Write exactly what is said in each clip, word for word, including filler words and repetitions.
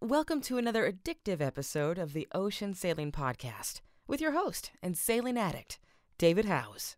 Welcome to another addictive episode of the Ocean Sailing Podcast with your host and sailing addict, David Howes.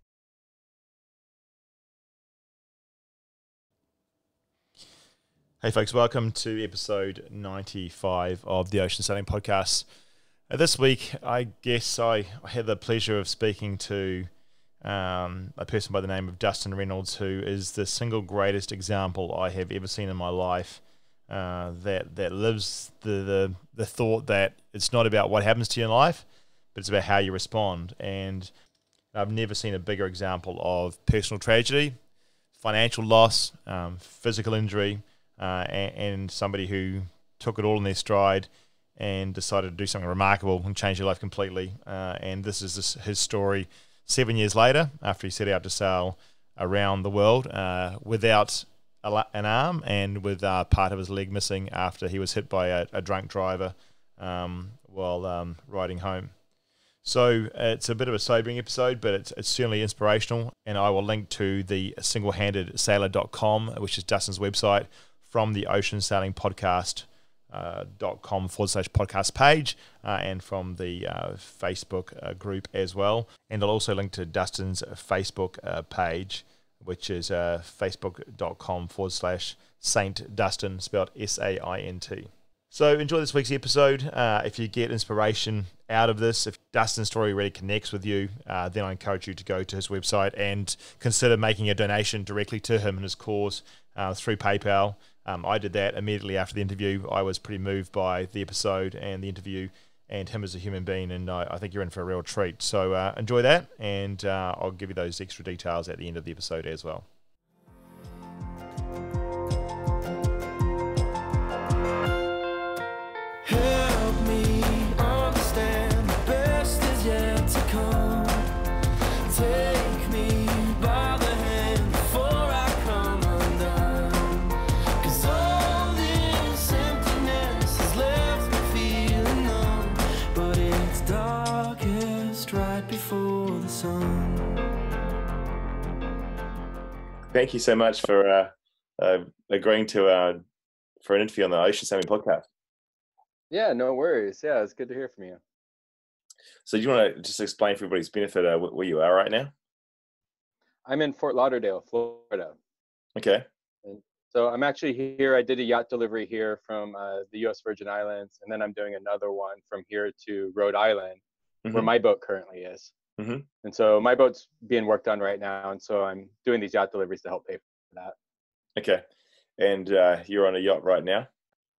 Hey folks, welcome to episode ninety-five of the Ocean Sailing Podcast. Uh, this week, I guess I, I had the pleasure of speaking to um, a person by the name of Dustin Reynolds, who is the single greatest example I have ever seen in my life uh, that that lives the, the, the thought that it's not about what happens to you in life, but it's about how you respond. And I've never seen a bigger example of personal tragedy, financial loss, um, physical injury, Uh, and, and somebody who took it all in their stride and decided to do something remarkable and change their life completely. Uh, and this is this, his story seven years later, after he set out to sail around the world uh, without a, la- an arm and with uh, part of his leg missing after he was hit by a, a drunk driver um, while um, riding home. So uh, it's a bit of a sobering episode, but it's, it's certainly inspirational. And I will link to the single handed sailor dot com, which is Dustin's website, from the Ocean Sailing Podcast uh, dot com forward slash podcast page uh, and from the uh, Facebook uh, group as well. And I'll also link to Dustin's Facebook uh, page, which is uh, facebook.com forward slash Saint Dustin, spelled S A I N T. So enjoy this week's episode. Uh, if you get inspiration out of this, if Dustin's story really connects with you, uh, then I encourage you to go to his website and consider making a donation directly to him and his cause uh, through PayPal. Um, I did that immediately after the interview. I was pretty moved by the episode and the interview and him as a human being, and I, I think you're in for a real treat. So uh, enjoy that, and uh, I'll give you those extra details at the end of the episode as well. Help me understand the best is yet to come. Take me by the hand before I come undone. 'Cause all this emptiness has left me feeling numb. But it's darkest right before the sun. Thank you so much for uh, uh, agreeing to uh, for an interview on the Ocean Sailing Podcast. Yeah, no worries. Yeah, it's good to hear from you. So do you want to just explain for everybody's benefit uh, wh- where you are right now? I'm in Fort Lauderdale, Florida. Okay. And so I'm actually here. I did a yacht delivery here from uh, the U S Virgin Islands, and then I'm doing another one from here to Rhode Island, Mm-hmm. where my boat currently is. Mm-hmm. And so my boat's being worked on right now, and so I'm doing these yacht deliveries to help pay for that. Okay. And uh, you're on a yacht right now?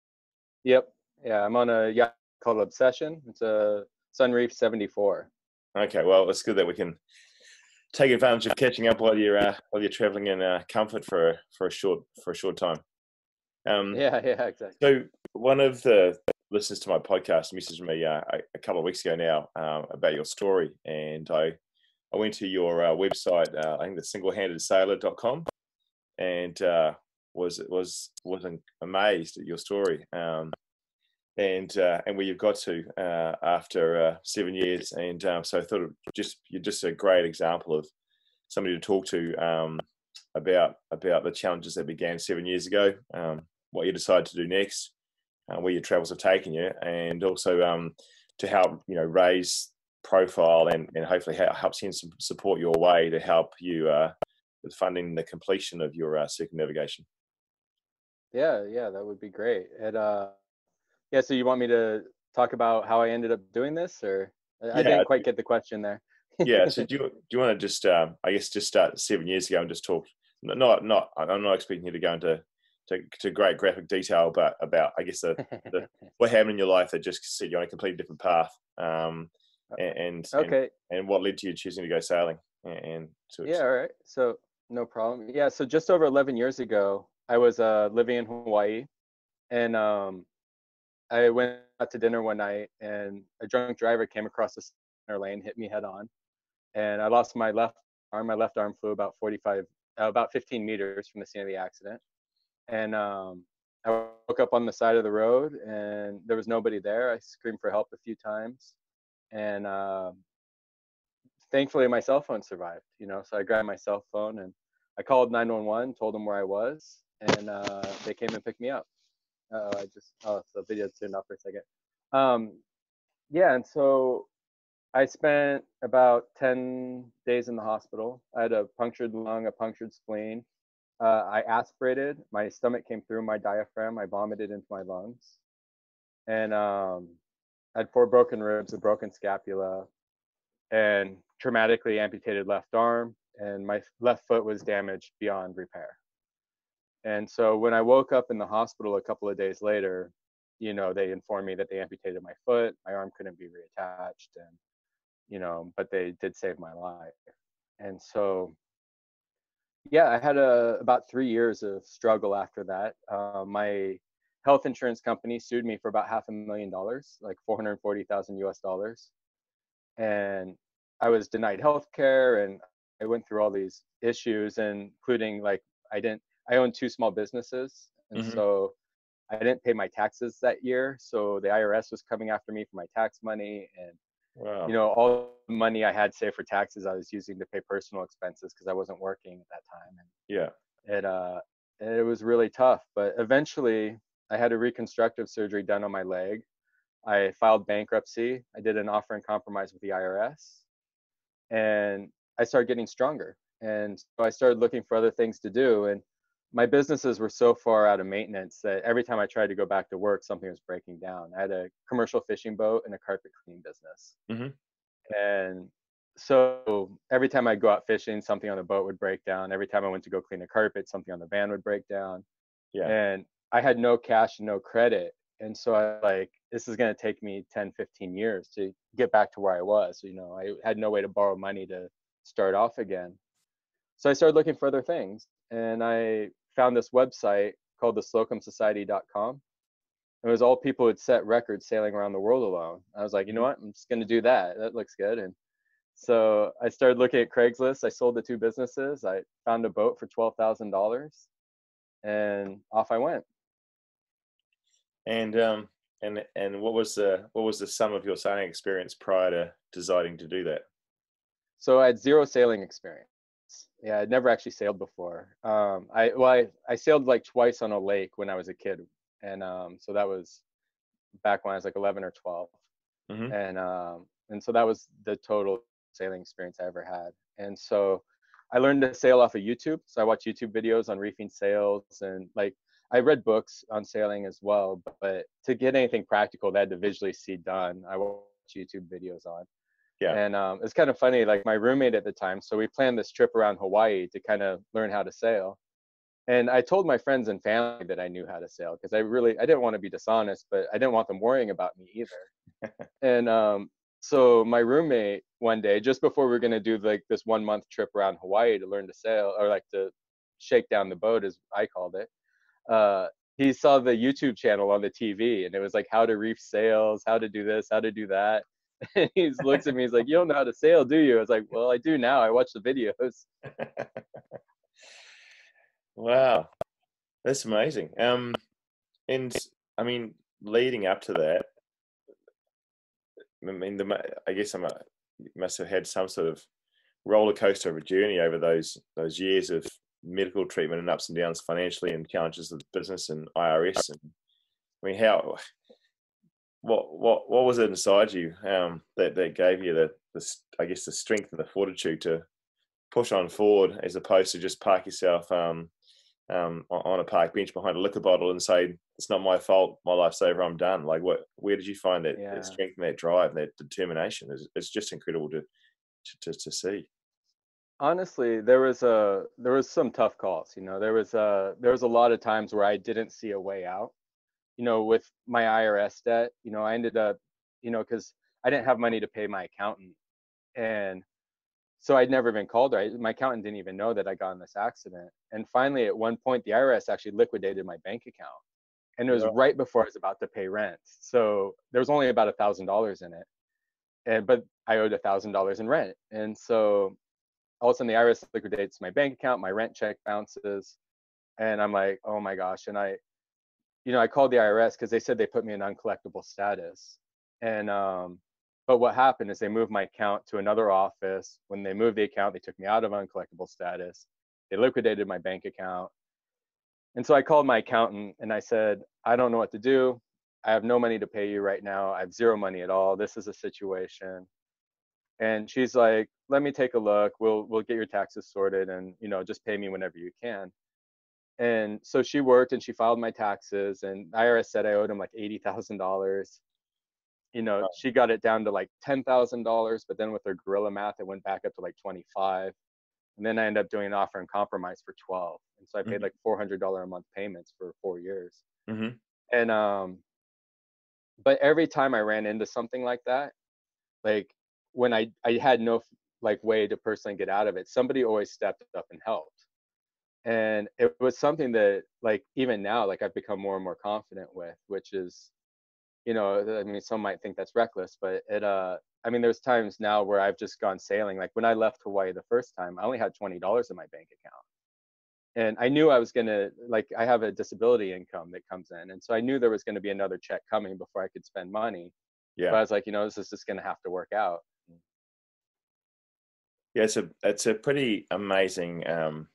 Yep. Yeah, I'm on a yacht called Obsession. It's a Sunreef seventy-four. Okay, well, it's good that we can take advantage of catching up while you're uh, while you're traveling in uh, comfort for for a short for a short time. Um, Yeah, yeah, exactly. So one of the listeners to my podcast messaged me uh, a, a couple of weeks ago now um, about your story, and I I went to your uh, website, uh, I think the single handed sailor dot com, and uh, was was was amazed at your story. Um, and uh, and where you've got to uh, after uh, seven years, and um, so I thought it just you're just a great example of somebody to talk to um, about about the challenges that began seven years ago, um, what you decided to do next, uh, where your travels have taken you, and also um, to help you know raise profile and and hopefully help send some support your way to help you uh, with funding the completion of your uh, circumnavigation. Yeah, yeah, that would be great. It uh yeah, so you want me to talk about how I ended up doing this, or I, I Yeah, didn't quite get the question there. yeah. So do you do you want to just um, I guess just start seven years ago and just talk? Not not I'm not expecting you to go into to, to great graphic detail, but about I guess the, the what happened in your life that just set you on a completely different path, um, and and, Okay. and and what led to you choosing to go sailing and, and to Yeah, all right. So no problem. Yeah, so just over eleven years ago, I was uh living in Hawaii, and um I went out to dinner one night, and a drunk driver came across the center lane, hit me head on, and I lost my left arm. My left arm flew about forty-five, uh, about fifteen meters from the scene of the accident. And um, I woke up on the side of the road, and there was nobody there. I screamed for help a few times, and uh, thankfully my cell phone survived. You know, so I grabbed my cell phone and I called nine one one, told them where I was, and uh, they came and picked me up. Uh, I just oh, so the video turned off for a second. Um, yeah, and so I spent about ten days in the hospital. I had a punctured lung, a punctured spleen. Uh, I aspirated. My stomach came through my diaphragm. I vomited into my lungs, and um, I had four broken ribs, a broken scapula, and traumatically amputated left arm, and my left foot was damaged beyond repair. And so when I woke up in the hospital a couple of days later, you know, they informed me that they amputated my foot, my arm couldn't be reattached, and, you know, but they did save my life. And so, yeah, I had a, about three years of struggle after that. Uh, my health insurance company sued me for about half a million dollars, like four hundred forty thousand U S dollars. And I was denied health care, and I went through all these issues, and including like I didn't I owned two small businesses, and Mm-hmm. so I didn't pay my taxes that year. So the I R S was coming after me for my tax money, and Wow. you know, all the money I had saved for taxes I was using to pay personal expenses because I wasn't working at that time. And Yeah. it uh it was really tough, but eventually I had a reconstructive surgery done on my leg. I filed bankruptcy. I did an offer in compromise with the I R S, and I started getting stronger. And so I started looking for other things to do. And my businesses were so far out of maintenance that every time I tried to go back to work, something was breaking down. I had a commercial fishing boat and a carpet cleaning business. Mm-hmm. And so every time I go out fishing, something on the boat would break down. Every time I went to go clean a carpet, something on the van would break down. Yeah. And I had no cash and no credit. And so I like, this is going to take me ten, fifteen years to get back to where I was. You know, I had no way to borrow money to start off again. So I started looking for other things, and I found this website called the slocum society dot com. It was all people who had set records sailing around the world alone. I was like, you know what? I'm just going to do that. That looks good. And so I started looking at Craigslist. I sold the two businesses. I found a boat for twelve thousand dollars, and off I went. And um and and what was the what was the sum of your sailing experience prior to deciding to do that? So I had zero sailing experience. Yeah, I'd never actually sailed before. Um, I well, I, I sailed like twice on a lake when I was a kid, and um, so that was back when I was like eleven or twelve, Mm-hmm. and um, and so that was the total sailing experience I ever had. And so I learned to sail off of YouTube. So I watched YouTube videos on reefing sails, and like I read books on sailing as well. But, but to get anything practical, that I had to visually see done, I watched YouTube videos on. Yeah. And um, it's kind of funny, like my roommate at the time, so we planned this trip around Hawaii to kind of learn how to sail. And I told my friends and family that I knew how to sail because I really, I didn't want to be dishonest, but I didn't want them worrying about me either. And um, so my roommate one day, just before we were going to do like this one month trip around Hawaii to learn to sail, or like to shake down the boat, as I called it, uh, he saw the YouTube channel on the T V, and it was like how to reef sails, how to do this, how to do that. And he looks at me, he's like, you don't know how to sail, do you? I was like, well, I do now. I watch the videos. Wow, that's amazing. Um, and I mean, leading up to that, I mean, the, I guess I'm a, you must have had some sort of roller coaster of a journey over those those years of medical treatment and ups and downs financially and challenges of business and I R S. And I mean, how what what what was it inside you um, that that gave you the, the I guess the strength and the fortitude to push on forward as opposed to just park yourself um, um, on a park bench behind a liquor bottle and say it's not my fault, my life's over, I'm done? Like, what? Where did you find that, Yeah. that strength and that drive and that determination? It's, it's just incredible to, to to see. Honestly, there was a there was some tough calls. You know, there was a there was a lot of times where I didn't see a way out. You know, with my I R S debt, you know, I ended up, you know, because I didn't have money to pay my accountant, and so I'd never been called her. I, my accountant didn't even know that I got in this accident. And finally, at one point, the I R S actually liquidated my bank account, and it was Yeah. right before I was about to pay rent. So there was only about a thousand dollars in it, and but I owed a thousand dollars in rent, and so all of a sudden the I R S liquidates my bank account, my rent check bounces, and I'm like, oh my gosh. And I, you know, I called the I R S because they said they put me in uncollectible status. And um, but what happened is they moved my account to another office. When they moved the account, they took me out of uncollectible status. They liquidated my bank account. And so I called my accountant and I said, I don't know what to do. I have no money to pay you right now. I have zero money at all. This is a situation. And she's like, let me take a look. We'll we'll get your taxes sorted, and you know, just pay me whenever you can. And so she worked and she filed my taxes, and I R S said I owed him like eighty thousand dollars. You know, she got it down to like ten thousand dollars, but then with her guerrilla math, it went back up to like twenty-five. And then I ended up doing an offer and compromise for twelve. And so I paid Mm-hmm. like four hundred dollars a month payments for four years. Mm-hmm. And, um, but every time I ran into something like that, like when I, I had no like way to personally get out of it, somebody always stepped up and helped. And it was something that like, even now, like I've become more and more confident with, which is, you know, I mean, some might think that's reckless, but it, uh, I mean, there's times now where I've just gone sailing. Like when I left Hawaii the first time, I only had twenty dollars in my bank account. And I knew I was going to, like, I have a disability income that comes in. And so I knew there was going to be another check coming before I could spend money. Yeah. But I was like, you know, this is just going to have to work out. Yeah, it's a it's a pretty amazing um,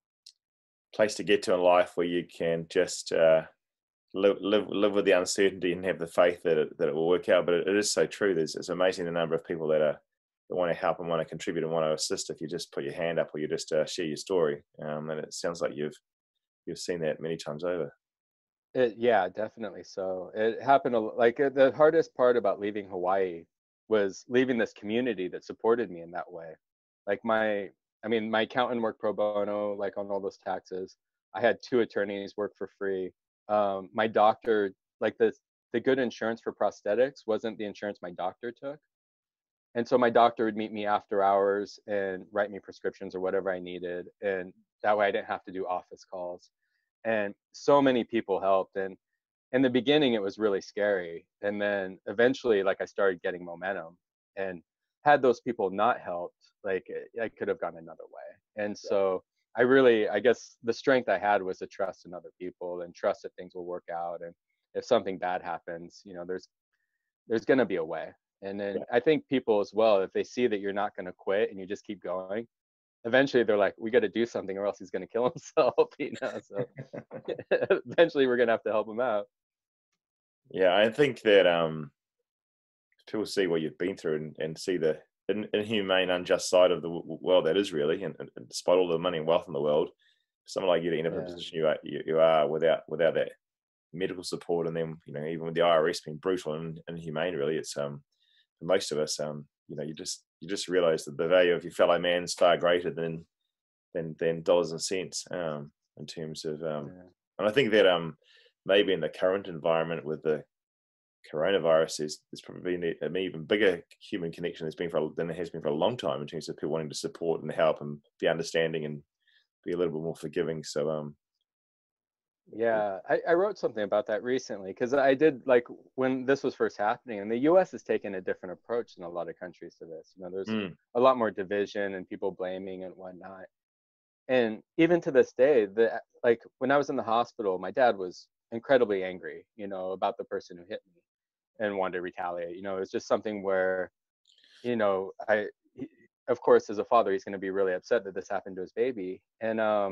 place to get to in life, where you can just uh, live live live with the uncertainty and have the faith that it, that it will work out. But it, it is so true. There's it's amazing the number of people that are that want to help and want to contribute and want to assist if you just put your hand up or you just uh, share your story. Um, and it sounds like you've you've seen that many times over. It, yeah, definitely. So it happened a, like uh, the hardest part about leaving Hawaii was leaving this community that supported me in that way. Like my, I mean, my accountant worked pro bono, like on all those taxes. I had two attorneys work for free. Um, my doctor, like the the good insurance for prosthetics wasn't the insurance my doctor took. And so my doctor would meet me after hours and write me prescriptions or whatever I needed. And that way I didn't have to do office calls. And so many people helped. And in the beginning, it was really scary. And then eventually, like I started getting momentum. And had those people not helped, like I could have gone another way. And so I really, I guess the strength I had was to trust in other people and trust that things will work out. And if something bad happens, you know, there's there's going to be a way. And then I think people as well, if they see that you're not going to quit and you just keep going, eventually they're like, we got to do something or else he's going to kill himself, you know. So eventually we're going to have to help him out. Yeah, I think that um, people see what you've been through and, and see the in, inhumane, unjust side of the w- world that is really, and, and despite all the money and wealth in the world, someone like you to end up in a Yeah. position you are, you, you are without without that medical support, and then you know even with the I R S being brutal and inhumane, really, it's um for most of us, um you know you just you just realize that the value of your fellow man is far greater than than than dollars and cents um in terms of um Yeah. and I think that um maybe in the current environment with the coronavirus is there's probably an, an even bigger human connection has been for than it has been for a long time in terms of people wanting to support and help and be understanding and be a little bit more forgiving. So um Yeah, I, I wrote something about that recently because I did, like, when this was first happening, and the U S has taken a different approach than a lot of countries to this. You know, there's mm, a lot more division and people blaming and whatnot. And even to this day, the like when I was in the hospital, my dad was incredibly angry, you know, about the person who hit me and wanted to retaliate. You know, it was just something where, you know, I, he, of course, as a father, he's going to be really upset that this happened to his baby. And um,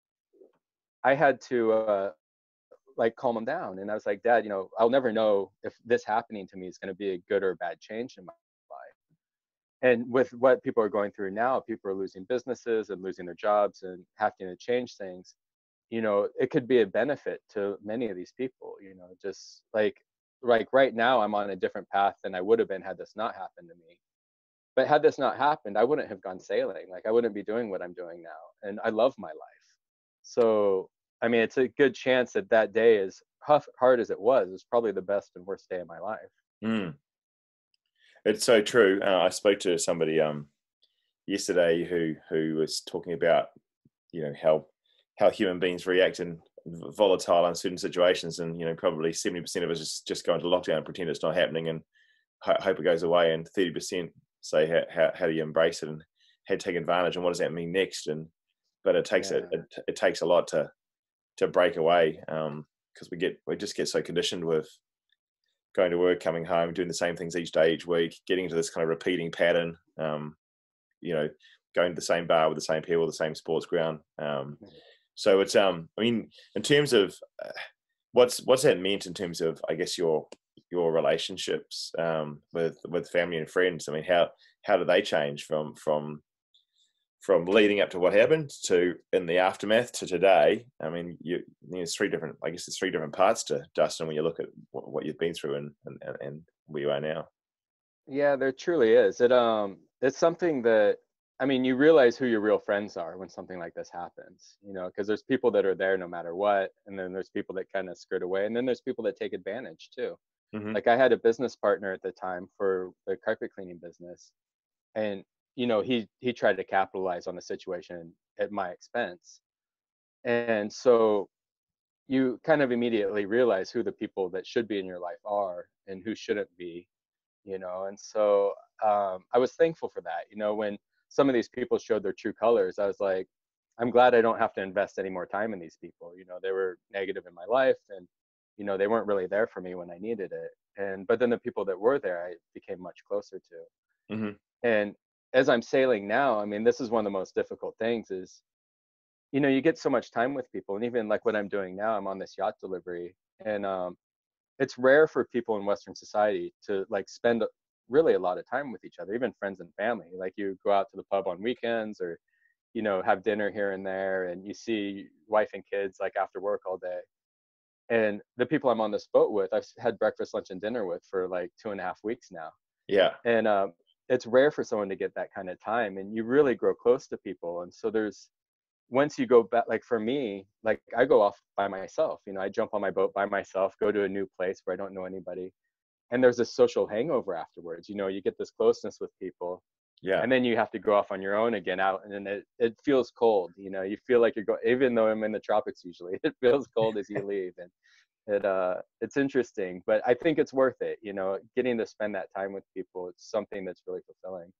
I had to uh, like calm him down. And I was like, Dad, you know, I'll never know if this happening to me is going to be a good or bad change in my life. And with what people are going through now, people are losing businesses and losing their jobs and having to change things. You know, it could be a benefit to many of these people, you know, just like, like right now I'm on a different path than I would have been had this not happened to me. But had this not happened, I wouldn't have gone sailing. Like I wouldn't be doing what I'm doing now. And I love my life. So, I mean, it's a good chance that that day, as tough, hard as it was, is probably the best and worst day of my life. mm. It's so true. Uh, I spoke to somebody um yesterday who who was talking about you know how how human beings react in volatile, uncertain situations, and you know probably seventy percent of us just just go into lockdown and pretend it's not happening and ho- hope it goes away, and thirty percent say how, how how do you embrace it and how to take advantage and what does that mean next. And but it takes Yeah. a, it, it takes a lot to to break away um because we get we just get so conditioned with going to work, coming home, doing the same things each day, each week, getting into this kind of repeating pattern, um, you know, going to the same bar with the same people, the same sports ground. Um, So it's um, I mean, in terms of uh, what's what's that meant in terms of, I guess, your your relationships um, with with family and friends. I mean, how how do they change from from from leading up to what happened to in the aftermath to today? I mean, you there's three different, I guess, there's three different parts to Dustin when you look at what, what you've been through and, and and where you are now. Yeah, there truly is. It um it's something that, I mean, you realize who your real friends are when something like this happens, you know, because there's people that are there no matter what, and then there's people that kind of skirt away, and then there's people that take advantage too. Mm-hmm. Like I had a business partner at the time for the carpet cleaning business, and you know, he he tried to capitalize on the situation at my expense. And so you kind of immediately realize who the people that should be in your life are and who shouldn't be, you know. And so um, I was thankful for that. You know, when some of these people showed their true colors, I was like, I'm glad I don't have to invest any more time in these people. You know, they were negative in my life, and you know, they weren't really there for me when I needed it. And but then the people that were there, I became much closer to. Mm-hmm. And as I'm sailing now, I mean, this is one of the most difficult things is, you know, you get so much time with people. And even like what I'm doing now, I'm on this yacht delivery, and um, it's rare for people in Western society to like spend really a lot of time with each other, even friends and family. Like you go out to the pub on weekends, or, you know, have dinner here and there, and you see wife and kids like after work all day. And the people I'm on this boat with, I've had breakfast, lunch, and dinner with for like two and a half weeks now. Yeah. And um, it's rare for someone to get that kind of time, and you really grow close to people. And so there's, once you go back, like for me, like I go off by myself, you know, I jump on my boat by myself, go to a new place where I don't know anybody. And there's this social hangover afterwards. You know, you get this closeness with people. Yeah. And then you have to go off on your own again out, and then it, it feels cold. You know, you feel like you're going, even though I'm in the tropics usually, it feels cold as you leave. And it uh it's interesting, but I think it's worth it. You know, getting to spend that time with people, it's something that's really fulfilling.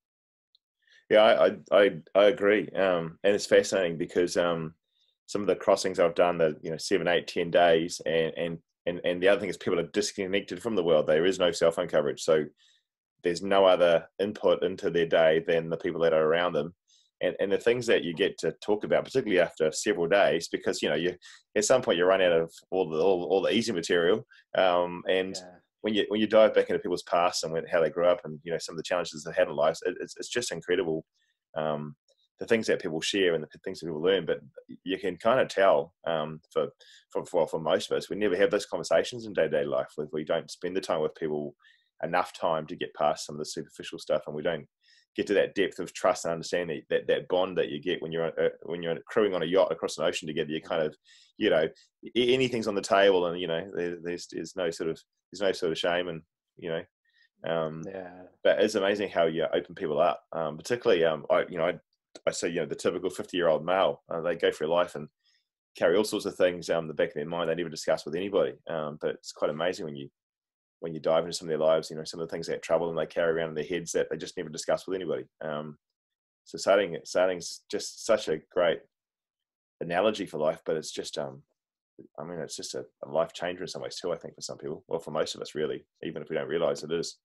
Yeah, I I I agree, um, and it's fascinating because um, some of the crossings I've done, the you know seven, eight, ten days, and and and and the other thing is people are disconnected from the world. There is no cell phone coverage, so there's no other input into their day than the people that are around them, and and the things that you get to talk about, particularly after several days, because you know you at some point you run out of all the all, all the easy material, um, and. Yeah. When you when you dive back into people's past and how they grew up and you know some of the challenges they had in life, it, it's it's just incredible, um, the things that people share and the things that people learn. But you can kind of tell um, for for for, for most of us, we never have those conversations in day to day life. We don't spend the time with people enough time to get past some of the superficial stuff, and we don't get to that depth of trust and understanding, that that bond that you get when you're uh, when you're crewing on a yacht across an ocean together. You kind of, you know, anything's on the table, and you know, there, there's there's no sort of there's no sort of shame, and you know, um, Yeah. but it's amazing how you open people up. Um, particularly, um, I you know, I, I say you know the typical fifty year old male, uh, they go through life and carry all sorts of things um, in the back of their mind they never discuss with anybody. Um, but it's quite amazing when you when you dive into some of their lives, you know, some of the things that trouble them, they carry around in their heads that they just never discuss with anybody. Um, so sailing, sailing's just such a great analogy for life, but it's just, um, I mean, it's just a, a life changer in some ways too, I think, for some people. Well, for most of us, really, even if we don't realize it is.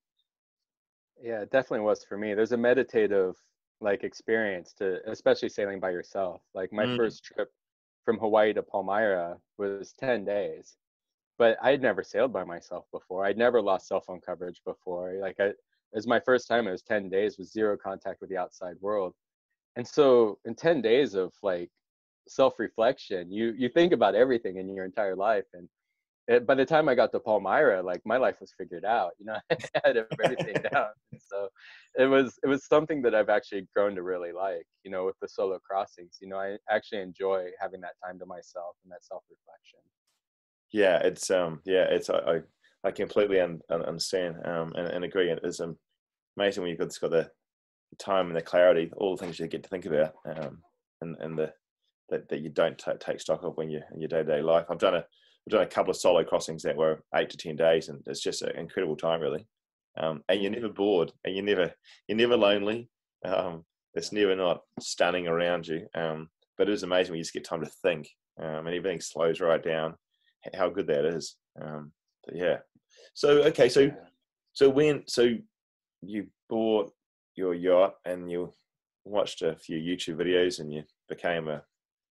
Yeah, it definitely was for me. There's a meditative like experience to, especially sailing by yourself. Like my Mm. first trip from Hawaii to Palmyra was ten days. But I'd never sailed by myself before. I'd never lost cell phone coverage before. Like I, it was my first time. It was ten days with zero contact with the outside world. And so in ten days of like self-reflection, you you think about everything in your entire life. And it, by the time I got to Palmyra, like my life was figured out. You know, I had everything down. And so it was it was something that I've actually grown to really like. You know, with the solo crossings. You know, I actually enjoy having that time to myself and that self-reflection. Yeah, it's um, yeah, it's I I completely un, un, understand um, and, and agree. It's um, amazing when you've got, got the time and the clarity, all the things you get to think about, um, and and the that, that you don't t- take stock of when you in your day to day life. I've done a I've done a couple of solo crossings that were eight to ten days, and it's just an incredible time, really. Um, and you're never bored, and you're never you're never lonely. Um, it's never not stunning around you. Um, but it is amazing when you just get time to think, um, and everything slows right down. How good that is. Um, but yeah. So okay, so so when so you bought your yacht and you watched a few YouTube videos and you became a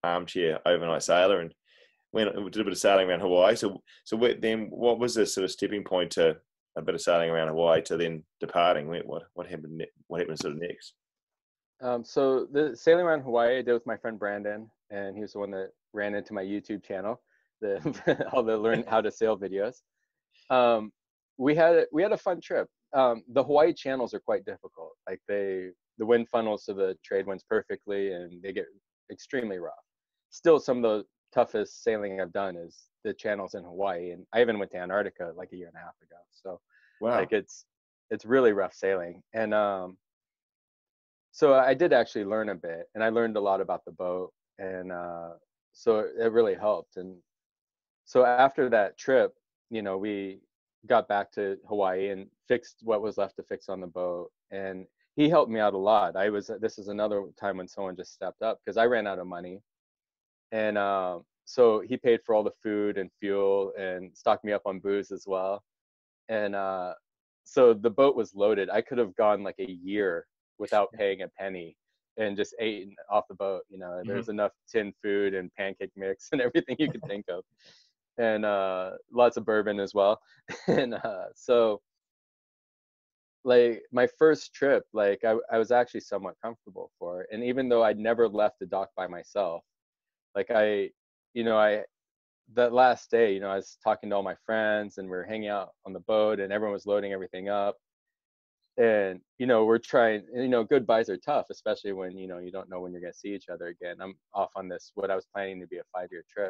armchair overnight sailor and went did a bit of sailing around Hawaii. So so what, then what was the sort of stepping point to a bit of sailing around Hawaii to then departing? What what happened? ne- What happened sort of next? Um, so the sailing around Hawaii I did with my friend Brandon, and he was the one that ran into my YouTube channel, the all the learn how to sail videos. Um, we had we had a fun trip. Um, the Hawaii channels are quite difficult. Like they the wind funnels to the trade winds perfectly, and they get extremely rough. Still, some of the toughest sailing I've done is the channels in Hawaii, and I even went to Antarctica like a year and a half ago. So Wow. like it's it's really rough sailing, and um, so I did actually learn a bit, and I learned a lot about the boat, and uh, so it really helped. And so after that trip, you know, we got back to Hawaii and fixed what was left to fix on the boat, and he helped me out a lot. I was this is another time when someone just stepped up because I ran out of money, and um, so he paid for all the food and fuel and stocked me up on booze as well. And uh, so the boat was loaded. I could have gone like a year without paying a penny and just ate off the boat. You know, Mhm. there's enough tin food and pancake mix and everything you could think of, and uh, lots of bourbon as well. And uh, so, like my first trip, like I, I was actually somewhat comfortable for it. And even though I'd never left the dock by myself, like I, you know, I that last day, you know, I was talking to all my friends and we were hanging out on the boat and everyone was loading everything up. And, you know, we're trying, you know, goodbyes are tough, especially when, you know, you don't know when you're going to see each other again. I'm off on this, what I was planning to be a five year trip.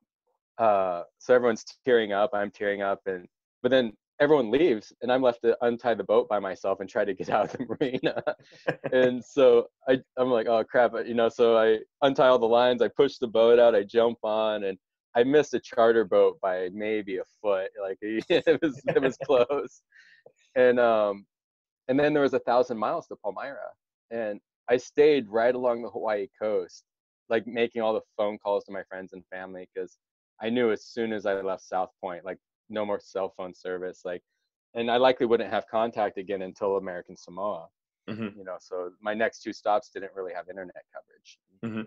Uh, so everyone's tearing up, I'm tearing up. And, but then everyone leaves and I'm left to untie the boat by myself and try to get out of the marina. And so I, I'm like, oh crap, you know, so I untie all the lines, I push the boat out, I jump on, and I missed a charter boat by maybe a foot. Like it was, it was close. And, um, and then there was a thousand miles to Palmyra. And I stayed right along the Hawaii coast, like making all the phone calls to my friends and family. Cause I knew as soon as I left South Point, like no more cell phone service, like, and I likely wouldn't have contact again until American Samoa. Mhm. You know, so my next two stops didn't really have internet coverage. Mhm.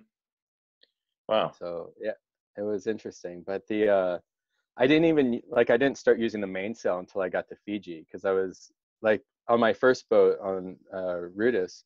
Wow. So yeah, it was interesting. But the uh I didn't even like I didn't start using the mainsail until I got to Fiji, because I was like on my first boat on uh Rudis,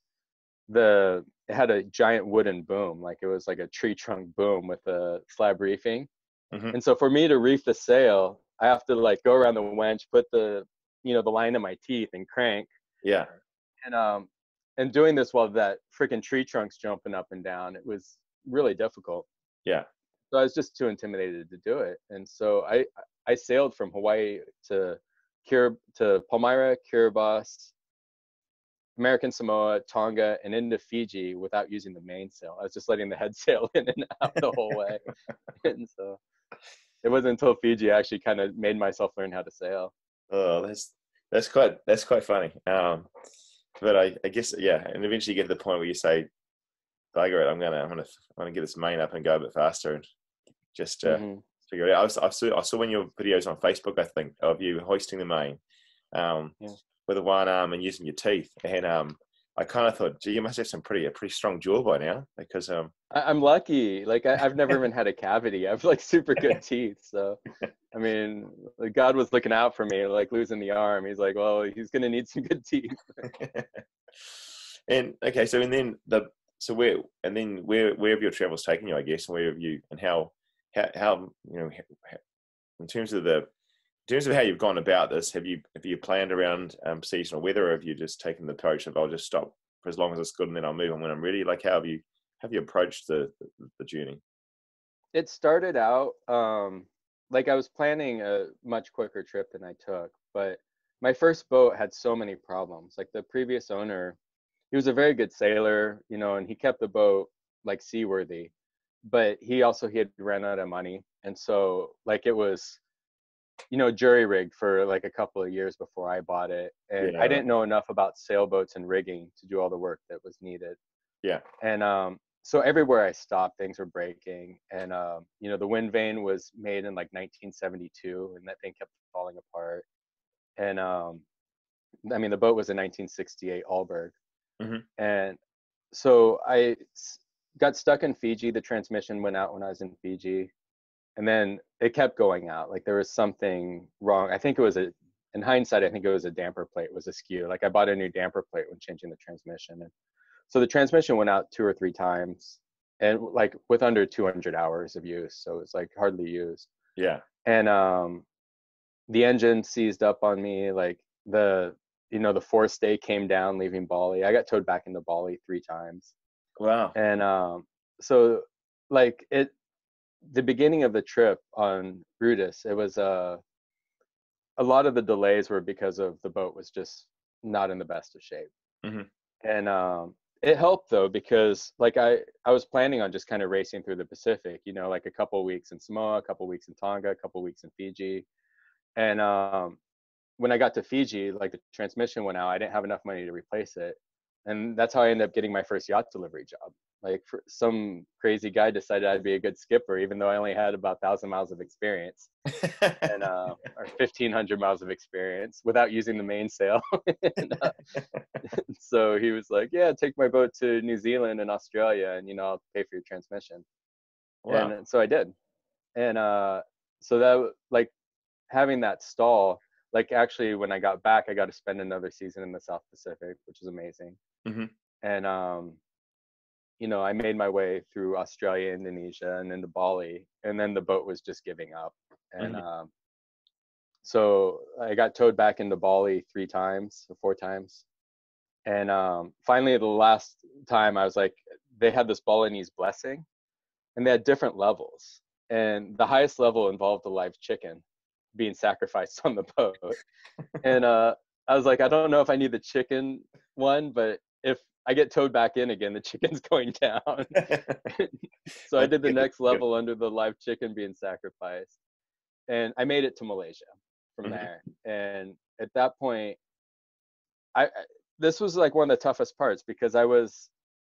the it had a giant wooden boom, like it was like a tree trunk boom with a slab reefing. Mhm. And so for me to reef the sail, I have to like go around the winch, put the you know the line in my teeth and crank. Yeah. And um and doing this while that freaking tree trunk's jumping up and down, it was really difficult. Yeah. So I was just too intimidated to do it. And so I I sailed from Hawaii to Kir to Palmyra, Kiribati, American Samoa, Tonga, and into Fiji without using the mainsail. I was just letting the head sail in and out the whole way. And so it wasn't until Fiji I actually kind of made myself learn how to sail. Oh, that's that's quite that's quite funny. Um, but I, I guess yeah, and eventually you get to the point where you say, "Bugger it, I'm gonna I'm gonna I'm gonna get this main up and go a bit faster and just uh, hmm figure it out." I, was, I saw I saw one of your videos on Facebook, I think, of you hoisting the main um, Yeah. with a one arm and using your teeth, and um, I kind of thought, "Gee, you must have some pretty a pretty strong jaw by now," because um, I, I'm lucky. Like I, I've never even had a cavity. I have like super good teeth. So I mean, like God was looking out for me, like losing the arm. He's like, well, he's gonna need some good teeth. and okay, so and then the so where and then where where have your travels taken you? I guess, and where have you and how how how you know how, in terms of the in terms of how you've gone about this, have you have you planned around um, seasonal weather, or have you just taken the approach of I'll just stop for as long as it's good and then I'll move on when I'm ready? Like how have you have you approached the the, the journey? It started out um, like I was planning a much quicker trip than I took, but my first boat had so many problems. Like the previous owner, he was a very good sailor, you know, and he kept the boat like seaworthy, but he also he had ran out of money, and so like it was you know jury rigged for like a couple of years before I bought it, and Yeah, I right. didn't know enough about sailboats and rigging to do all the work that was needed. Yeah, And um so everywhere I stopped things were breaking, and um you know the wind vane was made in like nineteen seventy-two and that thing kept falling apart. And um I mean the boat was a nineteen sixty-eight Allberg. hmm And so I got stuck in Fiji. The transmission went out when I was in Fiji, and then it kept going out. Like there was something wrong. I think it was a, in hindsight, I think it was a damper plate, it was askew. Like I bought a new damper plate when changing the transmission. And so the transmission went out two or three times, and like with under two hundred hours of use. So it's like hardly used. Yeah. And um, the engine seized up on me. Like the, you know, the forestay came down, leaving Bali. I got towed back into Bali three times. Wow. And um, so like it, the beginning of the trip on Brutus, it was uh, a lot of the delays were because of the boat was just not in the best of shape. Mm-hmm. And um, it helped though, because like I, I was planning on just kind of racing through the Pacific, you know, like a couple of weeks in Samoa, a couple of weeks in Tonga, a couple of weeks in Fiji. And um, when I got to Fiji, like the transmission went out, I didn't have enough money to replace it. And that's how I ended up getting my first yacht delivery job. Like for some crazy guy decided I'd be a good skipper, even though I only had about a thousand miles of experience and uh, or fifteen hundred miles of experience without using the mainsail. and, uh, so he was like, "Yeah, take my boat to New Zealand and Australia, and you know I'll pay for your transmission." Wow. And so I did. And uh, so that like having that stall, like actually when I got back, I got to spend another season in the South Pacific, which was amazing. Mm-hmm. And um, you know, I made my way through Australia, Indonesia, and into Bali, and then the boat was just giving up. And Mm-hmm. um, so I got towed back into Bali three times or four times. And um, finally, the last time I was like, they had this Balinese blessing, and they had different levels. And the highest level involved a live chicken being sacrificed on the boat. and uh, I was like, I don't know if I need the chicken one, but if I get towed back in again, the chicken's going down. So I did the next level under the live chicken being sacrificed. And I made it to Malaysia from Mm-hmm. there. And at that point, I, I this was like one of the toughest parts, because I was,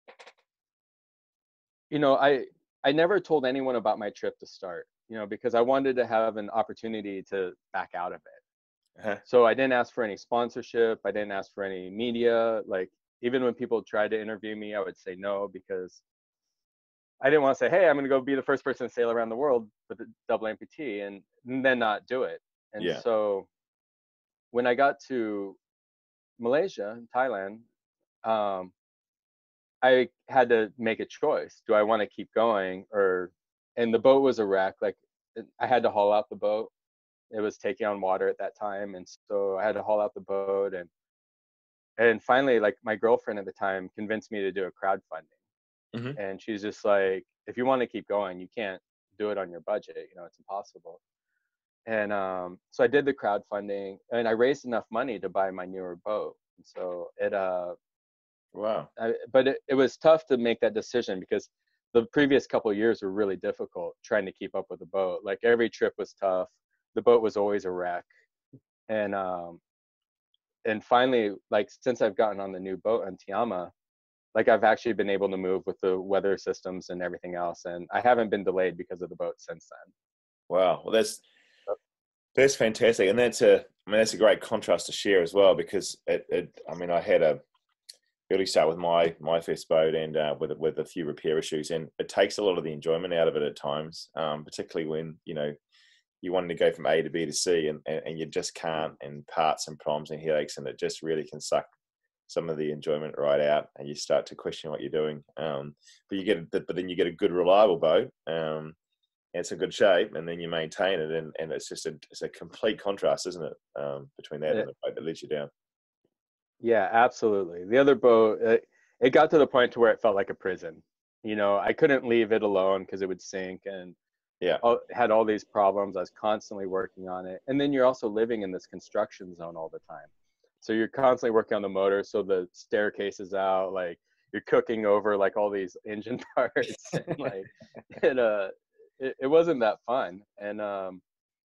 you know, I I never told anyone about my trip to start, you know, because I wanted to have an opportunity to back out of it. Uh-huh. So I didn't ask for any sponsorship. I didn't ask for any media. Like even when people tried to interview me, I would say no, because I didn't want to say, hey, I'm going to go be the first person to sail around the world with a double amputee and then not do it. And Yeah. so when I got to Malaysia, Thailand, um, I had to make a choice. Do I want to keep going, or, and the boat was a wreck. Like I had to haul out the boat. It was taking on water at that time. And so I had to haul out the boat. And, and finally, like my girlfriend at the time convinced me to do a crowdfunding. Mm-hmm. And she's just like, if you want to keep going, you can't do it on your budget. You know, it's impossible. And um, so I did the crowdfunding, and I raised enough money to buy my newer boat. And so it, uh, Wow. I, but it, it was tough to make that decision, because the previous couple of years were really difficult trying to keep up with the boat. Like every trip was tough. The boat was always a wreck. And, um, and finally, like since I've gotten on the new boat on Tiama, like I've actually been able to move with the weather systems and everything else. And I haven't been delayed because of the boat since then. Wow. Well, that's, that's fantastic. And that's a, I mean, that's a great contrast to share as well, because it, it I mean, I had a early start with my, my first boat, and uh, with, with a few repair issues, and it takes a lot of the enjoyment out of it at times, um, particularly when, you know, you wanted to go from A to B to C, and, and, and you just can't, and parts and problems and headaches, and it just really can suck some of the enjoyment right out, and you start to question what you're doing. Um, but you get, but then you get a good, reliable boat, um, and it's in good shape, and then you maintain it, and, and it's just a, it's a complete contrast, isn't it, um, between that Yeah. and the boat that lets you down. Yeah, absolutely. The other boat, it, it got to the point to where it felt like a prison. You know, I couldn't leave it alone because it would sink, and Yeah. all, had all these problems. I was constantly working on it. And then you're also living in this construction zone all the time. So you're constantly working on the motor. So the staircase is out, like you're cooking over like all these engine parts. And, like it, uh, it, it wasn't that fun. And um,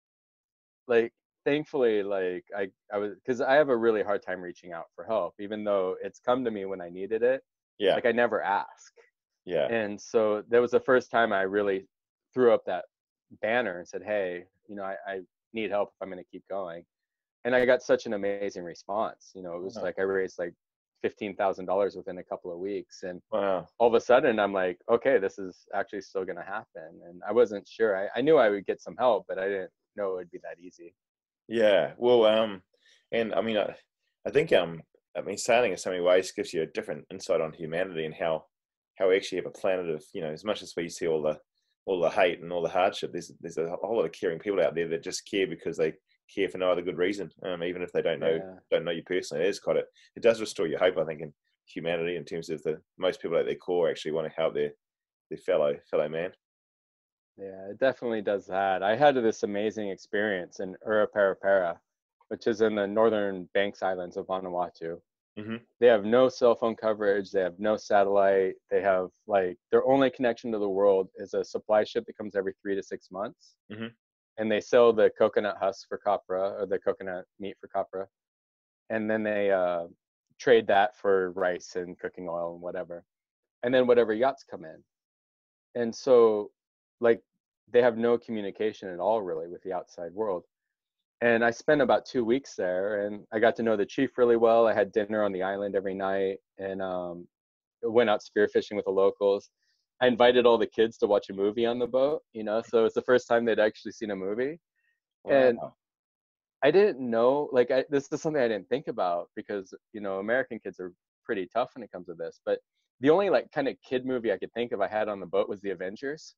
like, thankfully, like I, I was, cause I have a really hard time reaching out for help, even though it's come to me when I needed it. Yeah. Like I never ask. Yeah. And so that was the first time I really threw up that banner and said, hey, you know, I, I need help if I'm going to keep going. And I got such an amazing response. You know, it was Oh. like I raised like fifteen thousand dollars within a couple of weeks. And Wow. all of a sudden I'm like, okay, this is actually still going to happen. And I wasn't sure. I, I knew I would get some help, but I didn't know it would be that easy. Yeah. Well, um, and I mean, I, I think, um, I mean, sailing in so many ways gives you a different insight on humanity and how, how we actually have a planet of, you know, as much as we see all the, all the hate and all the hardship, there's, there's a whole lot of caring people out there that just care because they care for no other good reason. Um, even if they don't know, Yeah. don't know you personally, it is quite a, it does restore your hope, I think, in humanity in terms of the, most people at their core actually want to help their, their fellow, fellow man. Yeah, it definitely does that. I had this amazing experience in Uraparapara, which is in the northern Banks Islands of Vanuatu. Mm-hmm. They have no cell phone coverage. They have no satellite. They have like their only connection to the world is a supply ship that comes every three to six months. Mm-hmm. And they sell the coconut husk for copra or the coconut meat for copra. And then they uh, trade that for rice and cooking oil and whatever. And then whatever yachts come in. And so like they have no communication at all really with the outside world. And I spent about two weeks there, and I got to know the chief really well. I had dinner on the island every night, and um, went out spearfishing with the locals. I invited all the kids to watch a movie on the boat, you know, so it's the first time they'd actually seen a movie. Wow. And I didn't know, like, I, this is something I didn't think about because, you know, American kids are pretty tough when it comes to this. But the only, like, kind of kid movie I could think of I had on the boat was The Avengers.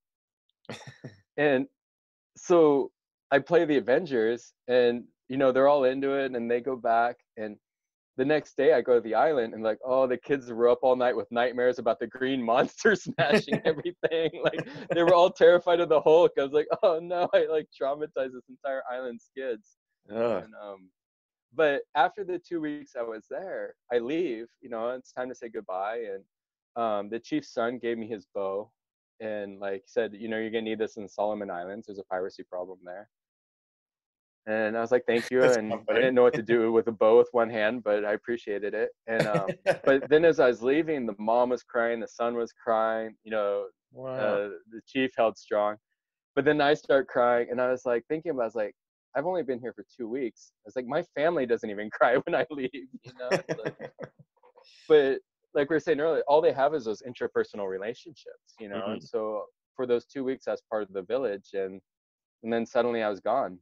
And so I play The Avengers, and, you know, they're all into it, and they go back. And the next day I go to the island, and, like, oh, the kids were up all night with nightmares about the green monster smashing everything. Like, they were all terrified of the Hulk. I was like, oh, no, I, like, traumatized this entire island's kids. Oh. And, um, but after the two weeks I was there, I leave, you know, it's time to say goodbye. And um, the chief's son gave me his bow and like said, you know, you're going to need this in Solomon Islands. There's a piracy problem there. And I was like, thank you. That's And comforting. I didn't know what to do with a bow with one hand, but I appreciated it. And, um, but then as I was leaving, the mom was crying, the son was crying, you know, Wow. uh, the chief held strong. But then I start crying, and I was like thinking about, I was like, I've only been here for two weeks. I was like, my family doesn't even cry when I leave, you know? It's like, but like we were saying earlier, all they have is those interpersonal relationships, you know? Mm-hmm. And so for those two weeks, I was part of the village, and and then suddenly I was gone.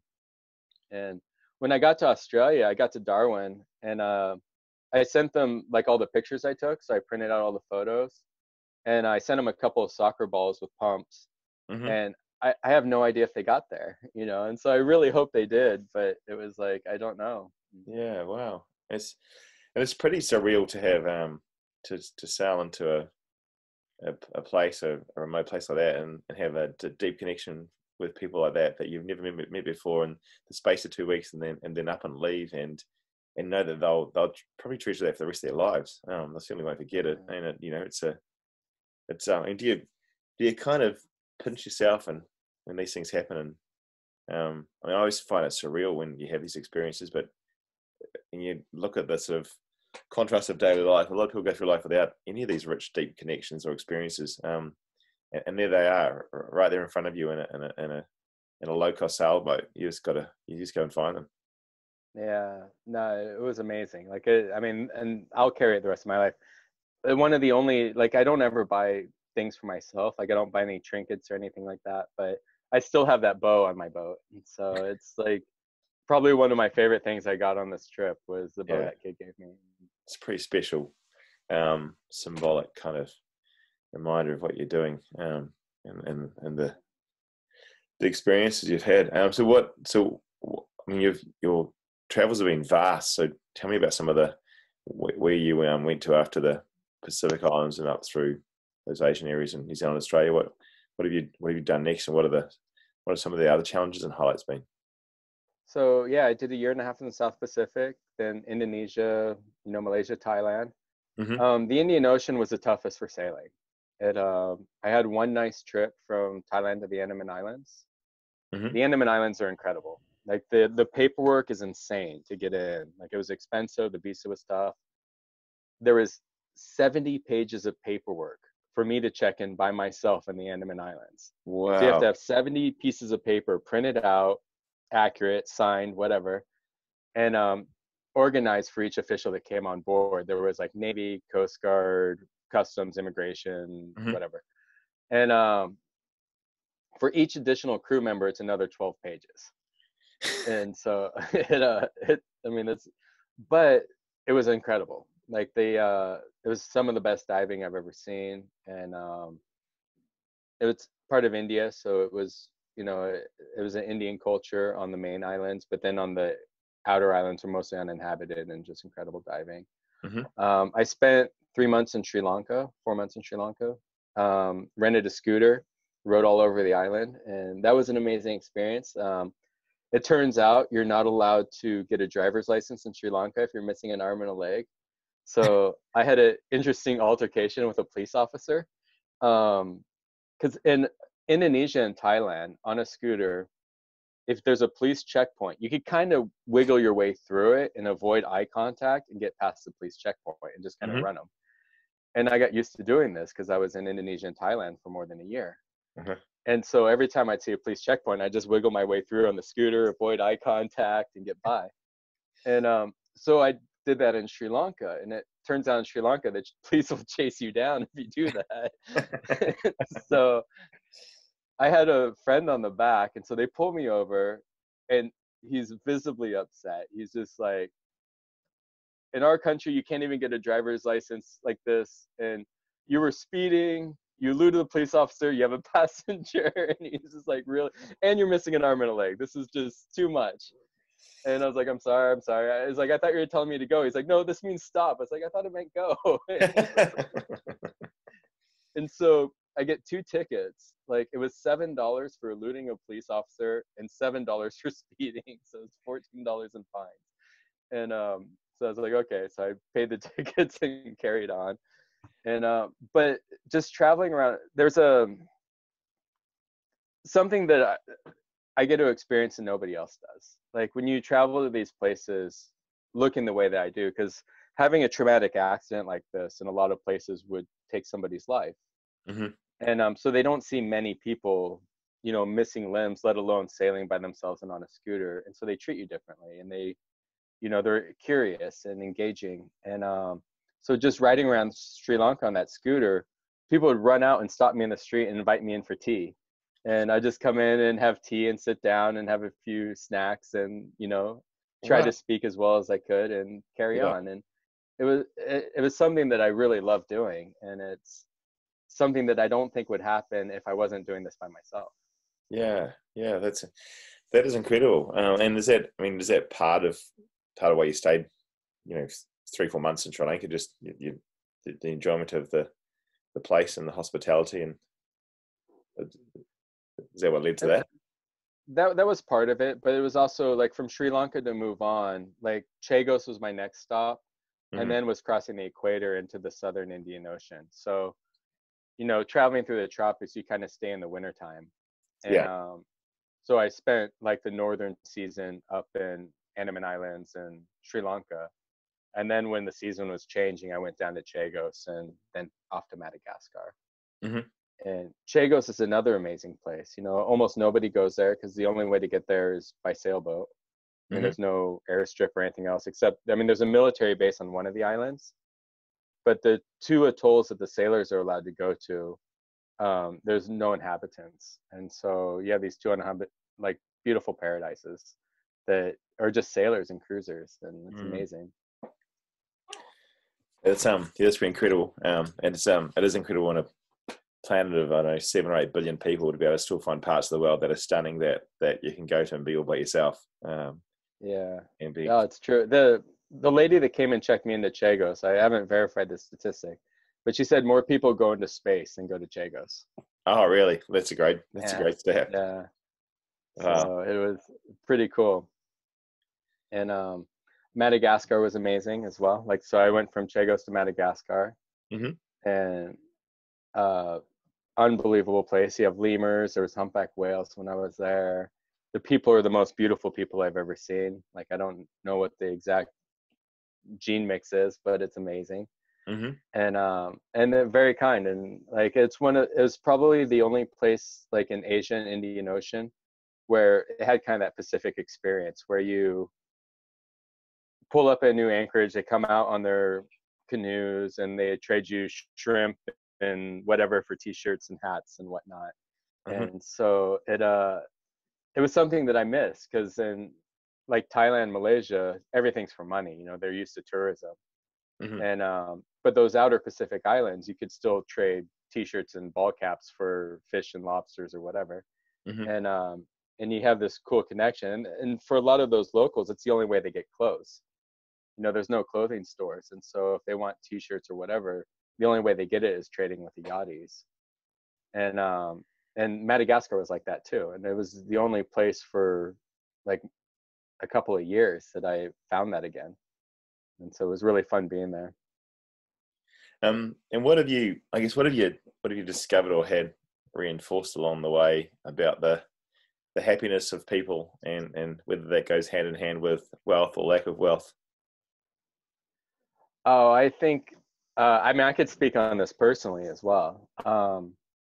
And when I got to Australia, I got to Darwin, and uh, I sent them like all the pictures I took. So I printed out all the photos, and I sent them a couple of soccer balls with pumps. Mm-hmm. And I, I have no idea if they got there, you know, and so I really hope they did, but it was like, I don't know. Yeah, wow. It's and it's pretty surreal to have um to to sail into a a, a place, a, a remote place like that, and, and have a, a deep connection with people like that that you've never met, met before in the space of two weeks, and then and then up and leave, and and know that they'll they'll probably treasure that for the rest of their lives. Um, they certainly won't forget it, and it, you know, it's a it's um. And do you do you kind of pinch yourself and when these things happen? And um, I mean, I always find it surreal when you have these experiences, but and you look at the sort of contrast of daily life. A lot of people go through life without any of these rich, deep connections or experiences, um, and, and there they are, right there in front of you in a in a in a, in a low cost sailboat. You just gotta you just go and find them. Yeah, no, it was amazing. Like, it, I mean, and I'll carry it the rest of my life. One of the only, like, I don't ever buy things for myself. Like, I don't buy any trinkets or anything like that, but I still have that bow on my boat. And so it's like probably one of my favorite things I got on this trip was the bow Yeah. that kid gave me. It's pretty special, um, symbolic kind of reminder of what you're doing, um, and, and, and the, the experiences you've had. Um, so what, so, I mean, you've, your travels have been vast. So tell me about some of the, where you um, went to after the Pacific Islands and up through those Asian areas in New Zealand, Australia. What, what have you, what have you done next? And what are the, what are some of the other challenges and highlights been? So yeah, I did a year and a half in the South Pacific, then Indonesia, you know, Malaysia, Thailand. Mm-hmm. Um, the Indian Ocean was the toughest for sailing. It, um, I had one nice trip from Thailand to the Andaman Islands. Mm-hmm. The Andaman Islands are incredible. Like the, the paperwork is insane to get in. Like it was expensive. The visa was tough. There was seventy pages of paperwork for me to check in by myself in the Andaman Islands. Wow. So you have to have seventy pieces of paper printed out, accurate, signed, whatever. And um, organized for each official that came on board. There was like Navy, Coast Guard, Customs, Immigration, Mhm. whatever. And um, for each additional crew member, it's another twelve pages. And so it, uh, it, I mean, it's, but it was incredible. Like they, uh, it was some of the best diving I've ever seen. And um, it was part of India. So it was, you know, it, it was an Indian culture on the main islands, but then on the outer islands were mostly uninhabited and just incredible diving. Mhm. Um, I spent three months in Sri Lanka, four months in Sri Lanka, um, rented a scooter, rode all over the island. And that was an amazing experience. Um, it turns out you're not allowed to get a driver's license in Sri Lanka if you're missing an arm and a leg. So I had an interesting altercation with a police officer. Um, because in Indonesia and Thailand, on a scooter, if there's a police checkpoint, you could kind of wiggle your way through it and avoid eye contact and get past the police checkpoint and just kind of Mhm. run them. And I got used to doing this because I was in Indonesia and Thailand for more than a year. Mhm. And so every time I'd see a police checkpoint, I just wiggle my way through on the scooter, avoid eye contact, and get by. And um, so I did that in Sri Lanka, and it turns out in Sri Lanka that police will chase you down if you do that. So I had a friend on the back, and so they pull me over, and he's visibly upset. He's just like, in our country, you can't even get a driver's license like this, and you were speeding, you eluded the police officer, you have a passenger, and he's just like, really, and you're missing an arm and a leg. This is just too much. And I was like, I'm sorry, I'm sorry. I was like, I thought you were telling me to go. He's like, no, this means stop. I was like, I thought it meant go. And so I get two tickets. Like it was seven dollars for eluding a police officer and seven dollars for speeding. So it's fourteen dollars in fines. And um, so I was like, okay. So I paid the tickets and carried on. And uh, but just traveling around, there's a something that I, I get to experience and nobody else does. Like when you travel to these places, looking the way that I do, because having a traumatic accident like this in a lot of places would take somebody's life. Mhm. And um, so they don't see many people, you know, missing limbs, let alone sailing by themselves and on a scooter. And so they treat you differently, and they, you know, they're curious and engaging. And um, so just riding around Sri Lanka on that scooter, people would run out and stop me in the street and invite me in for tea. And I just come in and have tea and sit down and have a few snacks and, you know, try Wow. to speak as well as I could and carry Yeah. on. And it was it, it was something that I really love doing, and it's something that I don't think would happen if I wasn't doing this by myself. Yeah, yeah, that's that is incredible. Um, and is that, I mean, is that part of part of why you stayed, you know, three four months in Sri Lanka? Just you, you the, the enjoyment of the the place and the hospitality, and is that what led to that? That that was part of it, but it was also like from Sri Lanka to move on. Like Chagos was my next stop, Mhm. and then was crossing the equator into the southern Indian Ocean. So, you know, traveling through the tropics, you kind of stay in the wintertime. And Yeah. um, so I spent like the northern season up in Andaman Islands and Sri Lanka. And then when the season was changing, I went down to Chagos and then off to Madagascar. Mhm. And Chagos is another amazing place. You know, almost nobody goes there because the only way to get there is by sailboat. I mean, Mhm. there's no airstrip or anything else except, I mean, there's a military base on one of the islands, but the two atolls that the sailors are allowed to go to, um, there's no inhabitants. And so you have these two uninhabited, like beautiful paradises that are just sailors and cruisers, and it's Mm. amazing. It's um, yeah, it's pretty incredible. Um, and it's um, it is incredible on a planet of, I don't know, seven or eight billion people to be able to still find parts of the world that are stunning, that that you can go to and be all by yourself. Um, Yeah. and be No, it's true. The the lady that came and checked me into Chagos, I haven't verified this statistic, but she said more people go into space than go to Chagos. oh, really? That's a great. That's Yeah. a great stat. Yeah. Wow. So it was pretty cool. And um, Madagascar was amazing as well. Like, so I went from Chagos to Madagascar, Mhm. and uh, unbelievable place. You have lemurs. There was humpback whales when I was there. The people are the most beautiful people I've ever seen. Like, I don't know what the exact gene mix is, but it's amazing. Mhm. And um, and they're very kind. And like, it's one of, it was probably the only place like in Asia and Indian Ocean where it had kind of that Pacific experience where you pull up at New Anchorage, they come out on their canoes and they trade you shrimp and whatever for t-shirts and hats and whatnot. Mm-hmm. And so it uh it was something that I missed, because in like Thailand, Malaysia, everything's for money. You know, they're used to tourism. Mm-hmm. And um but those outer Pacific islands, you could still trade t-shirts and ball caps for fish and lobsters or whatever. Mm-hmm. And um and you have this cool connection. And, and for a lot of those locals, it's the only way they get clothes. You know, there's no clothing stores. And so if they want t-shirts or whatever, the only way they get it is trading with the yachties. And um and Madagascar was like that too. And it was the only place for like a couple of years that I found that again. And so it was really fun being there. Um, and what have you, I guess, what have you, what have you discovered or had reinforced along the way about the the happiness of people, and, and whether that goes hand in hand with wealth or lack of wealth? Oh, I think, uh, I mean, I could speak on this personally as well. Um,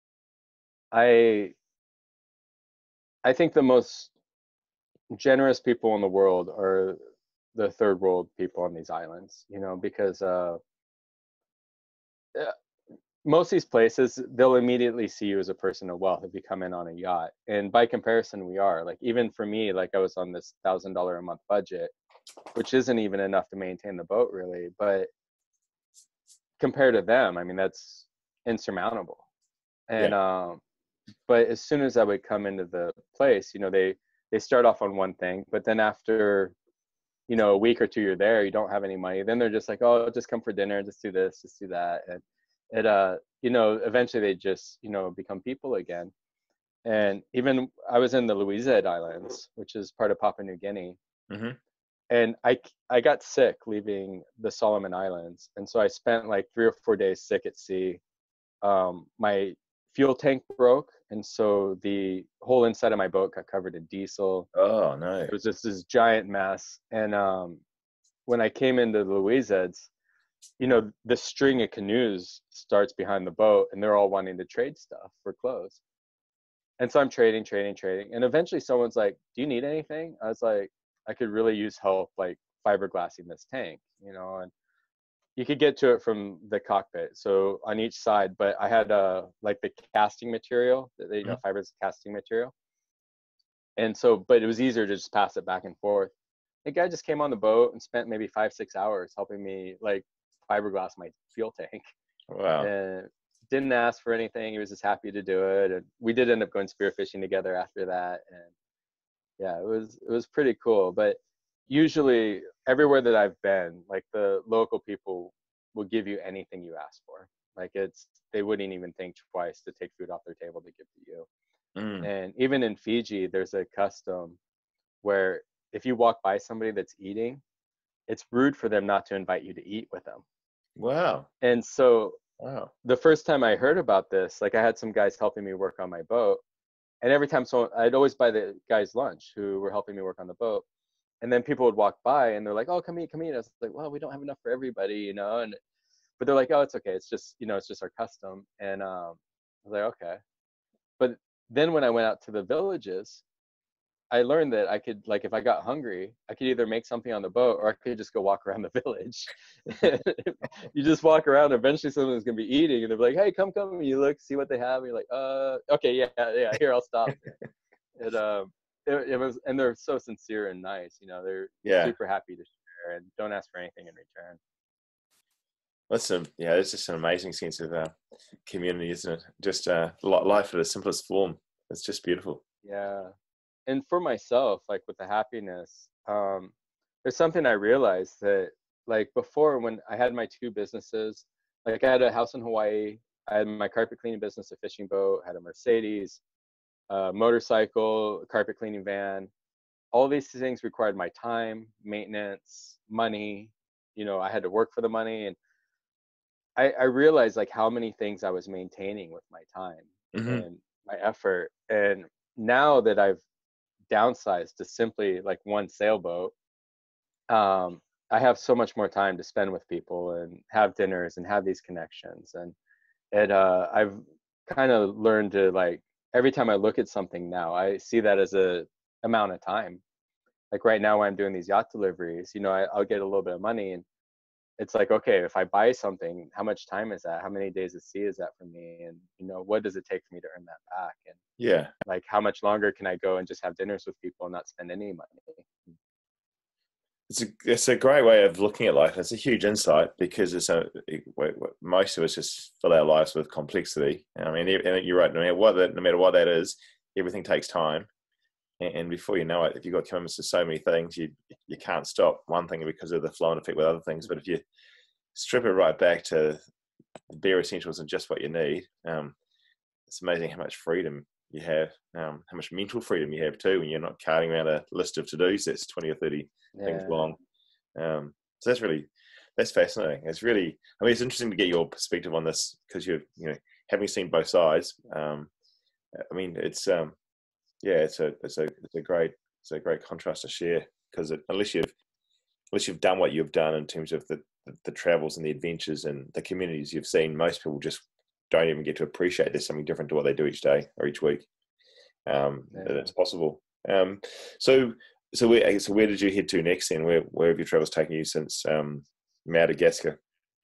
I, I think the most generous people in the world are the third world people on these islands, you know, because uh, most of these places, they'll immediately see you as a person of wealth if you come in on a yacht. And by comparison, we are. Like, even for me, like I was on this thousand dollar a month budget, which isn't even enough to maintain the boat really. But compared to them, I mean, that's insurmountable. And Yeah. um, but as soon as I would come into the place, you know, they they start off on one thing, but then after, you know, a week or two you're there, you don't have any money. Then they're just like, oh, just come for dinner, just do this, just do that, and it uh you know, eventually they just, you know, become people again. And even I was in the Louisiade Islands, which is part of Papua New Guinea. Mm-hmm. And I I got sick leaving the Solomon Islands, and so I spent like three or four days sick at sea. Um, my fuel tank broke, and so the whole inside of my boat got covered in diesel. Oh no. It was just this giant mess. And um, when I came into the Louisiades, you know, the string of canoes starts behind the boat, and they're all wanting to trade stuff for clothes. And so I'm trading, trading, trading. And eventually someone's like, do you need anything? I was like, I could really use help, like fiberglassing this tank, you know, and you could get to it from the cockpit. So on each side, but I had uh, like the casting material, the, you know, fiber's casting material. And so, but it was easier to just pass it back and forth. The guy just came on the boat and spent maybe five, six hours helping me like fiberglass my fuel tank. Wow. And didn't ask for anything. He was just happy to do it. And we did end up going spearfishing together after that. And yeah, it was, it was pretty cool. But usually everywhere that I've been, like the local people will give you anything you ask for. Like it's, they wouldn't even think twice to take food off their table to give to you. Mm. And even in Fiji, there's a custom where if you walk by somebody that's eating, it's rude for them not to invite you to eat with them. Wow. And so Wow. the first time I heard about this, like I had some guys helping me work on my boat. And every time someone, I'd always buy the guys lunch who were helping me work on the boat. And then people would walk by and they're like, oh, come eat, come eat. I was like, well, we don't have enough for everybody, you know? And, but they're like, oh, it's okay. It's just, you know, it's just our custom. And um, I was like, okay. But then when I went out to the villages, I learned that I could, like, if I got hungry, I could either make something on the boat or I could just go walk around the village. You just walk around, eventually someone's going to be eating and they're like, hey, come, come. And you look, see what they have. And you're like, uh, okay, yeah, yeah, here, I'll stop. It, um, it, it was, and they're so sincere and nice, you know, they're Yeah. super happy to share and don't ask for anything in return. That's a, yeah, it's just an amazing sense of uh, community, isn't it? Just uh, life at its simplest form. It's just beautiful. Yeah. And for myself, like with the happiness, um, there's something I realized that like before when I had my two businesses, like I had a house in Hawaii, I had my carpet cleaning business, a fishing boat, had a Mercedes, a motorcycle, a carpet cleaning van. All these things required my time, maintenance, money. You know, I had to work for the money. And I, I realized like how many things I was maintaining with my time Mm-hmm. and my effort. And now that I've downsized to simply like one sailboat, um, I have so much more time to spend with people and have dinners and have these connections. And it, uh, I've kind of learned to like, every time I look at something now, I see that as a amount of time. like right now when I'm doing these yacht deliveries, you know, I, I'll get a little bit of money, and it's like, okay, if I buy something, how much time is that? How many days at sea is that for me? And, you know, what does it take for me to earn that back? And Yeah. like, how much longer can I go and just have dinners with people and not spend any money? It's a, it's a great way of looking at life. It's a huge insight because it's a, it, most of us just fill our lives with complexity. I mean, and you're right. No matter what that, no matter what that is, everything takes time. And, and before you know it, if you've got commitments to so many things, you you can't stop one thing because of the flow and effect with other things. But if you strip it right back to the bare essentials and just what you need, um, it's amazing how much freedom you have, um, how much mental freedom you have too, when you're not carting around a list of to-dos that's twenty or thirty Yeah. things long. Um, so that's really, that's fascinating. It's really, I mean, it's interesting to get your perspective on this because you're, you know, having seen both sides. Um, I mean, it's, um, yeah, it's a, it's a, it's a great, it's a great contrast to share because unless you've, unless you've done what you've done in terms of the, the, the travels and the adventures and the communities you've seen, most people just don't even get to appreciate there's something different to what they do each day or each week. Um, Yeah. that it's possible. Um, so, so where, so where did you head to next then? Where, where have your travels taken you since um, Madagascar?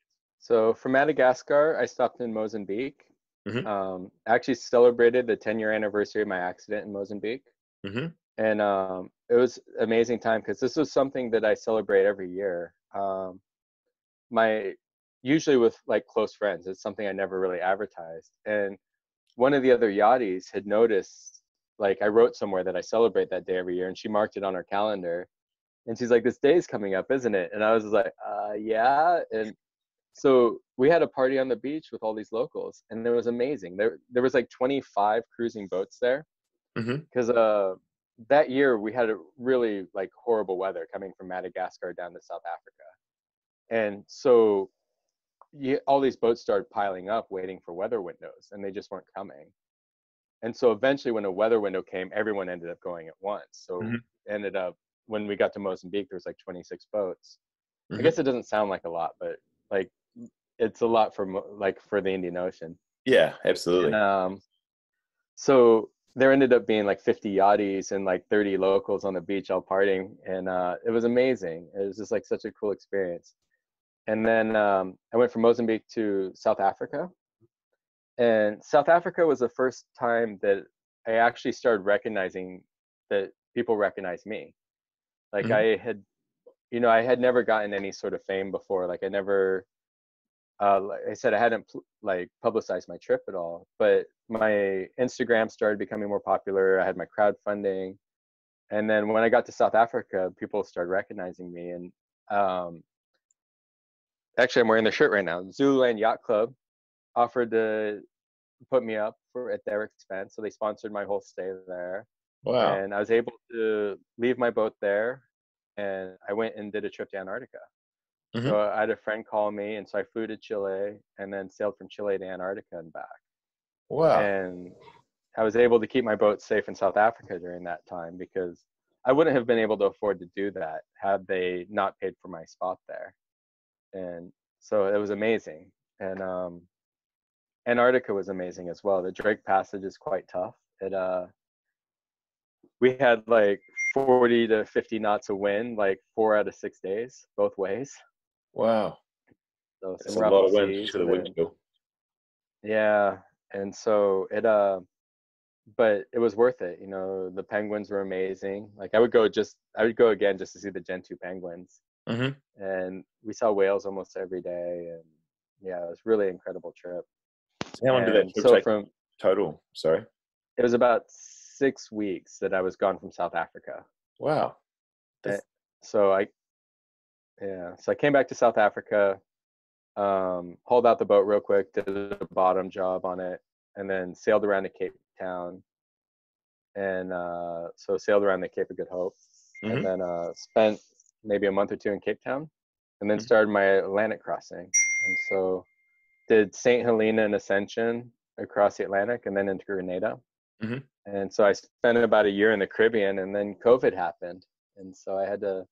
So from Madagascar, I stopped in Mozambique. Mm-hmm. Um, I actually celebrated the ten year anniversary of my accident in Mozambique. Mm-hmm. And um, it was amazing time because this was something that I celebrate every year. Um, my usually with like close friends, it's something I never really advertised. And one of the other yachties had noticed, like I wrote somewhere that I celebrate that day every year, and she marked it on her calendar. And she's like, "This day's coming up, isn't it?" And I was like, uh, "Yeah." And so we had a party on the beach with all these locals, and it was amazing. There, there was like twenty-five cruising boats there Mm-hmm. because uh, that year we had a really like horrible weather coming from Madagascar down to South Africa, and so you, all these boats started piling up, waiting for weather windows, and they just weren't coming. And so eventually when a weather window came, everyone ended up going at once. So Mm-hmm. ended up, when we got to Mozambique, there was like twenty-six boats. Mm-hmm. I guess it doesn't sound like a lot, but like it's a lot for like for the Indian Ocean. Yeah, absolutely. And um, so there ended up being like fifty yachties and like thirty locals on the beach all partying. And uh, it was amazing. It was just like such a cool experience. And then um, I went from Mozambique to South Africa. And South Africa was the first time that I actually started recognizing that people recognize me. Like Mm-hmm. I had, you know, I had never gotten any sort of fame before. Like I never, uh, like I said, I hadn't like publicized my trip at all. But my Instagram started becoming more popular. I had my crowdfunding, and then when I got to South Africa, people started recognizing me. And um, actually, I'm wearing the shirt right now. Zululand Yacht Club offered to put me up for at their expense, so they sponsored my whole stay there, Wow. and I was able to leave my boat there, and I went and did a trip to Antarctica. Mm-hmm. So I had a friend call me, and so I flew to Chile and then sailed from Chile to Antarctica and back. Wow. And I was able to keep my boat safe in South Africa during that time because I wouldn't have been able to afford to do that had they not paid for my spot there. And so it was amazing. And um, Antarctica was amazing as well. The Drake Passage is quite tough. It uh, we had like forty to fifty knots of wind, like four out of six days, both ways. Wow. So That's some a rough lot of wind seas. to the wind And, chill. yeah, and so it uh, but it was worth it. You know, the penguins were amazing. Like I would go just, I would go again just to see the Gentoo penguins. Mm-hmm. And we saw whales almost every day. And yeah, it was really an incredible trip. So how long did that And trip so take from total? Sorry. it was about six weeks that I was gone from South Africa. Wow. And That's, so I, yeah, so I came back to South Africa, um, hauled out the boat real quick, did a bottom job on it, and then sailed around to Cape Town. And uh, so sailed around the Cape of Good Hope, mm-hmm. and then uh, spent maybe a month or two in Cape Town, and then Mm-hmm. started my Atlantic crossing. And so did Saint Helena and Ascension across the Atlantic, and then into Grenada. Mm-hmm. And so I spent about a year in the Caribbean, and then COVID happened, and so I had to,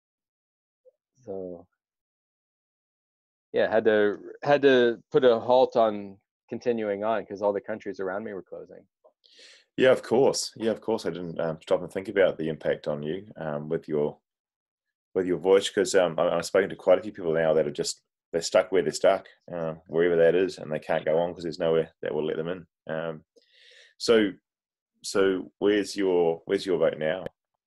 so yeah, had to had to put a halt on continuing on because all the countries around me were closing. Yeah, of course. Yeah, of course. I didn't um, stop and think about the impact on you um, with your with your voice, because um, I- I've spoken to quite a few people now that are just they're stuck where they're stuck, uh, wherever that is, and they can't go on because there's nowhere that will let them in. Um, so, so where's your where's your boat now?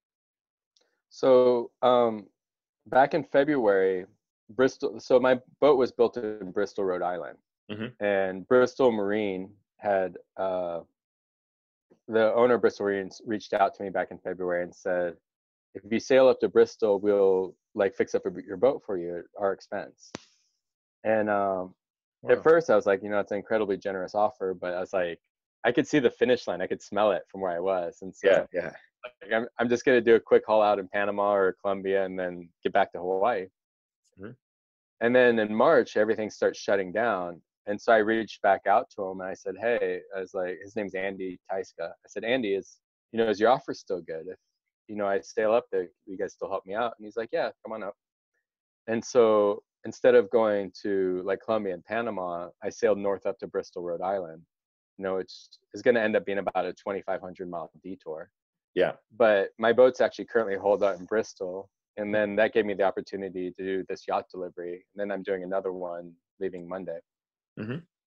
So um, back in February, Bristol. So my boat was built in Bristol, Rhode Island, Mm-hmm. and Bristol Marine had uh, the owner of Bristol Marine reached out to me back in February and said, if you sail up to Bristol, we'll like fix up your boat for you at our expense. And um, Wow. at first I was like, you know, it's an incredibly generous offer, but I was like, I could see the finish line. I could smell it from where I was. And so Yeah, yeah. like, I'm, I'm just going to do a quick haul out in Panama or Colombia and then get back to Hawaii. Mhm. And then in March, everything starts shutting down. And so I reached back out to him and I said, hey, I was like, his name's Andy Taiska. I said, Andy, is, you know, is your offer still good? If, you know, I sail up there, you guys still help me out? And he's like, yeah, come on up. And so instead of going to like Colombia and Panama, I sailed north up to Bristol, Rhode Island. You know, it's, it's going to end up being about a twenty-five hundred mile detour. Yeah. But my boat's actually currently holed out in Bristol. And then that gave me the opportunity to do this yacht delivery. And then I'm doing another one leaving Monday. Mm-hmm.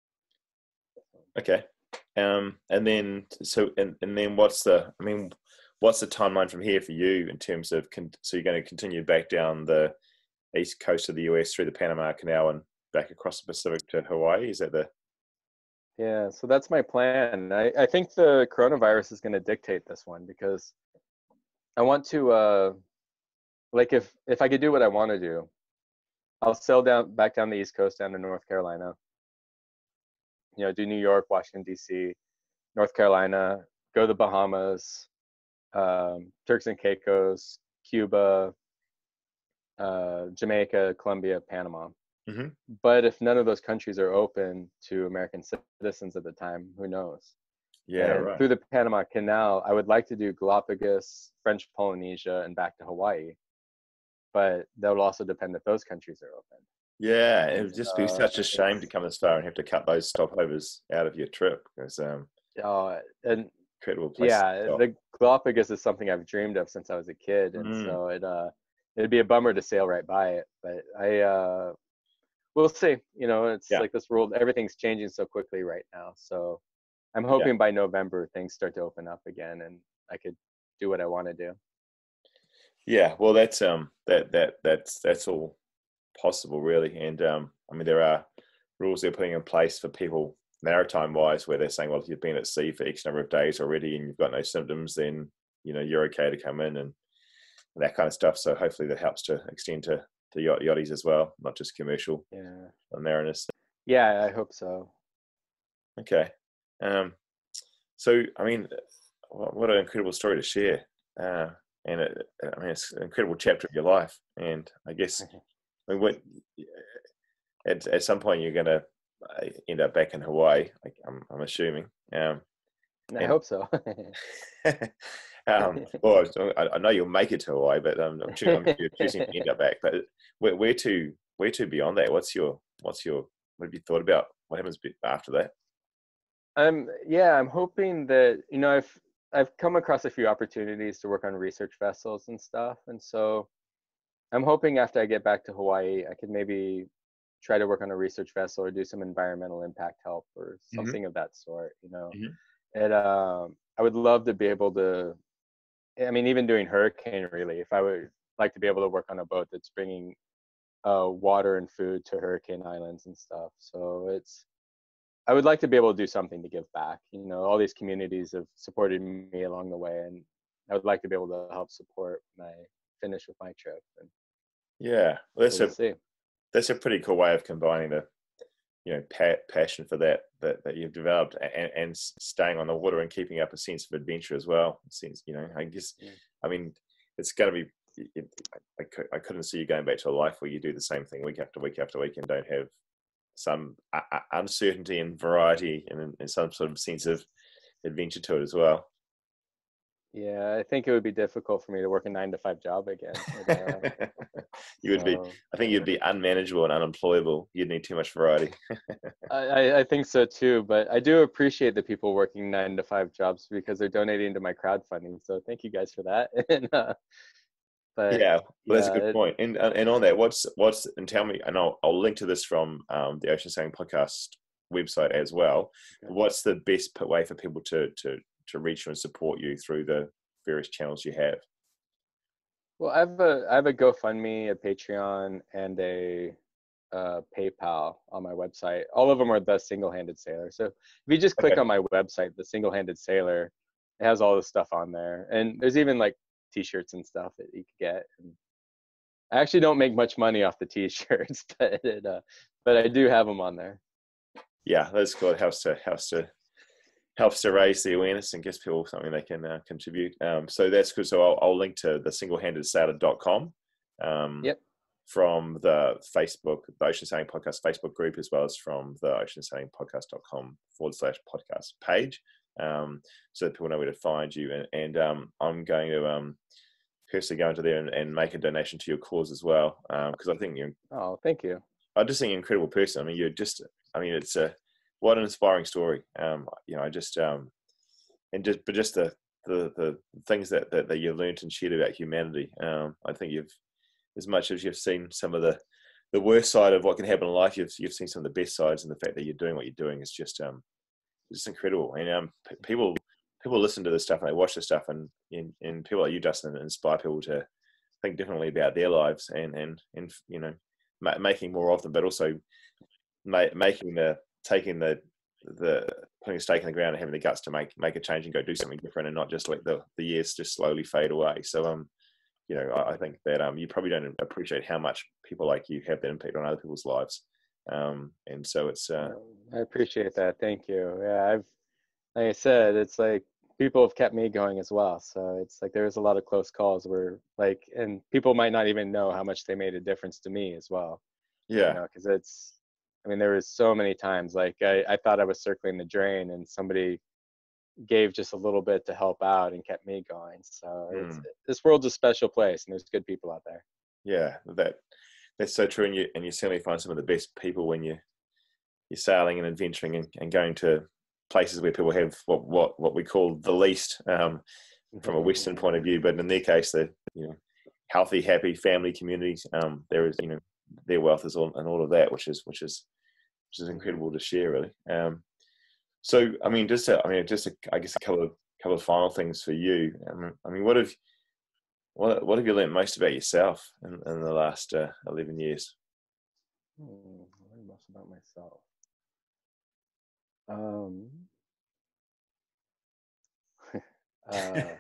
Okay. Um, and then, so, and, and then what's the, I mean, what's the timeline from here for you in terms of, con- so you're going to continue back down the east coast of the U S through the Panama Canal and back across the Pacific to Hawaii? Is that the, Yeah, so that's my plan. I, I think the coronavirus is going to dictate this one because I want to, uh, like, if if I could do what I want to do, I'll sail down back down the East Coast down to North Carolina. You know, do New York, Washington D C, North Carolina, go to the Bahamas, um, Turks and Caicos, Cuba, uh, Jamaica, Colombia, Panama. mm-hmm. But if none of those countries are open to American citizens at the time, who knows? Yeah, And right. through the Panama Canal, I would like to do Galapagos, French Polynesia, and back to Hawaii. But that will also depend if those countries are open. Yeah, it would just be Uh, such a shame to come this far and have to cut those stopovers out of your trip, because um, uh, and incredible place to yeah, stop. the Galapagos is something I've dreamed of since I was a kid, and Mm. so it uh, it'd be a bummer to sail right by it. But I uh, we'll see. You know, it's Yeah. like this world, everything's changing so quickly right now. So I'm Yeah. hoping by November things start to open up again, and I could do what I want to do. Yeah, well, that's um, that that that's that's all possible, really. And um, I mean, there are rules they're putting in place for people maritime wise, where they're saying, well, if you've been at sea for X number of days already and you've got no symptoms, then you know you're okay to come in and that kind of stuff. So hopefully that helps to extend to to yacht yachties as well, not just commercial Yeah. mariners. Yeah, I hope so. Okay. Um, so I mean, what, what an incredible story to share. Uh, and it, I mean, it's an incredible chapter of your life. And I guess, I mean, what, at, at some point you're going to end up back in Hawaii, like I'm, I'm assuming. Um, I and, hope so. um, well, I, I know you'll make it to Hawaii, but um, I'm, sure, I'm you're choosing to end up back. But where, where to, where to beyond that? What's your, what's your, what have you thought about? What happens after that? Um, yeah, I'm hoping that, you know, I've I've come across a few opportunities to work on research vessels and stuff, and so I'm hoping after I get back to Hawaii, I could maybe try to work on a research vessel or do some environmental impact help or something Mm-hmm. of that sort. You know, Mm-hmm. and um, I would love to be able to. I mean, even doing hurricane relief, I would like to be able to work on a boat that's bringing uh, water and food to hurricane islands and stuff. So it's I would like to be able to do something to give back. You know, all these communities have supported me along the way, and I would like to be able to help support when I finish with my trip. And Yeah, well, that's so we'll a see. that's a pretty cool way of combining the you know pa- passion for that that, that you've developed and, and staying on the water and keeping up a sense of adventure as well. Since you know, I guess, Yeah. I mean, it's going to be. It, I, I couldn't see you going back to a life where you do the same thing week after week after week and don't have some uh, uncertainty and variety and, and some sort of sense of adventure to it as well. Yeah, I think it would be difficult for me to work a nine to five job again. But, uh, You would be, so I think you'd be unmanageable and unemployable. You'd need too much variety. I, I I think so too. But I do appreciate the people working nine to five jobs because they're donating to my crowdfunding. So thank you guys for that. and uh, but Yeah, well, that's a yeah, good it, point. And uh, and on that, what's what's and tell me, and I'll I'll link to this from um, the Ocean Sailing Podcast website as well. What's the best p- way for people to to to reach you and support you through the various channels you have? well, I have a I have a GoFundMe, a Patreon, and a uh, PayPal on my website. All of them are the Single Handed Sailor. So if you just click Okay. on my website, the Single Handed Sailor, it has all the stuff on there, and there's even like T-shirts and stuff that you could get. And I actually don't make much money off the T-shirts, but it, uh, but I do have them on there. Yeah, that's good. Helps to helps to helps to raise the awareness and gives people something they can uh, contribute. Um, so that's good. So I'll, I'll link to the single handed sailor dot com. Um, Yep. From the Facebook, the Ocean Sailing Podcast Facebook group, as well as from the ocean sailing podcast dot com forward slash podcast page. Um, so that people know where to find you. And, and um, I'm going to um, personally go into there and, and make a donation to your cause as well. Because um, I think you're, Oh, thank you. I just think you're an incredible person. I mean, you're just, I mean, it's a, what an inspiring story. Um, you know, I just, um, and just, but just the, the, the things that, that, that you've learned and shared about humanity. Um, I think you've, as much as you've seen some of the, the worst side of what can happen in life, you've, you've seen some of the best sides, and the fact that you're doing what you're doing is just, um, just incredible. And, um, p- people, people listen to this stuff and they watch this stuff, and, and, and people like you, Dustin, inspire people to think differently about their lives, and, and, and, you know, ma- making more of them, but also ma- making the, taking the, the, putting a stake in the ground and having the guts to make, make a change and go do something different, and not just let the, the years just slowly fade away. So, um, you know, I, I think that, um, you probably don't appreciate how much people like you have that impact on other people's lives. Um, and so it's, uh, I appreciate that. Thank you. Yeah, I've, like I said, it's like people have kept me going as well. So it's like there's a lot of close calls where like, and people might not even know how much they made a difference to me as well. You yeah, know, because it's, I mean, there was so many times like I, I thought I was circling the drain, and somebody gave just a little bit to help out and kept me going. So it's, mm, this world's a special place, and there's good people out there. yeah, that, that's so true. And you, and you certainly find some of the best people when you, you're sailing and adventuring, and, and going to places where people have what, what, what we call the least, um, from a Western point of view, but in their case, they're, you know, healthy, happy family communities. Um, there is, you know, their wealth is all, and all of that, which is, which is, which is incredible to share, really. Um, so, I mean, just, a, I mean, just, a, I guess, a couple of, couple of final things for you. Um, I mean, what have, what, what have you learned most about yourself in, in the last uh, eleven years? Hmm, I learned most about myself. Um, uh,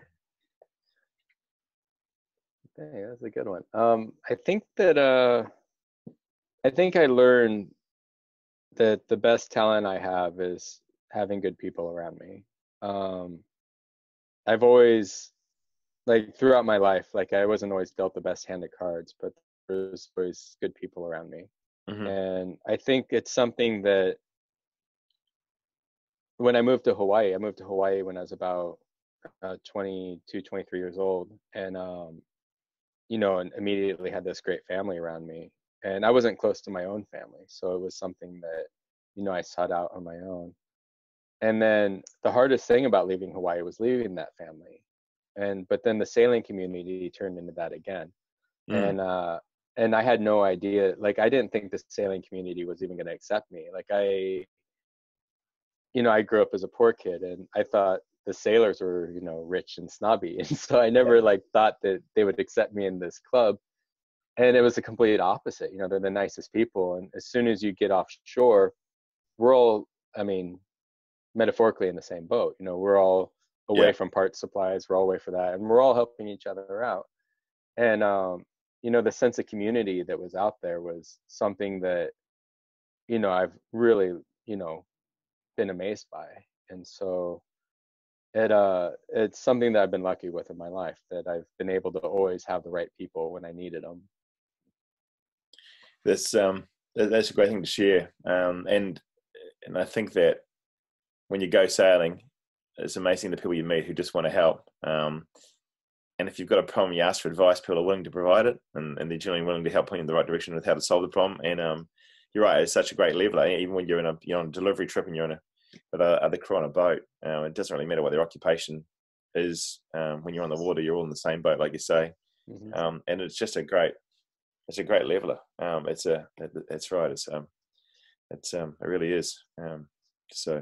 Hey, that's a good one. Um, I think that uh, I think I learned that the best talent I have is having good people around me. Um, I've always, like throughout my life, like I wasn't always dealt the best hand of cards, but there was always good people around me. Mm-hmm. And I think it's something that when I moved to Hawaii, I moved to Hawaii when I was about uh, twenty-two, twenty-three years old. And um, you know, and immediately had this great family around me. And I wasn't close to my own family. So it was something that, you know, I sought out on my own. And then the hardest thing about leaving Hawaii was leaving that family. And, but then the sailing community turned into that again. Mm, And, uh, and I had no idea, like, I didn't think the sailing community was even going to accept me. Like I, you know, I grew up as a poor kid, and I thought the sailors were, you know, rich and snobby. And so I never like thought that they would accept me in this club. And it was the complete opposite. You know, they're the nicest people. And as soon as you get offshore, we're all, I mean, metaphorically in the same boat. You know, we're all away yeah, from parts supplies. We're all away for that. And we're all helping each other out. And, um, you know, the sense of community that was out there was something that, you know, I've really, you know, been amazed by. And so it uh it's something that I've been lucky with in my life, that I've been able to always have the right people when I needed them. that's um, that, that's a great thing to share. Um, and and I think that when you go sailing, it's amazing the people you meet who just want to help. Um, and if you've got a problem, you ask for advice, people are willing to provide it, and, and they're generally willing to help point you in the right direction with how to solve the problem. And um, you're right, it's such a great leveler. Even when you're in a you're on a delivery trip and you're in a with other crew on a boat, uh, it doesn't really matter what their occupation is. Um, when you're on the water, you're all in the same boat, like you say. Mm-hmm. Um, and it's just a great, it's a great leveler. Um, it's a, it, it's right. It's um, it's um, it really is. Um, so,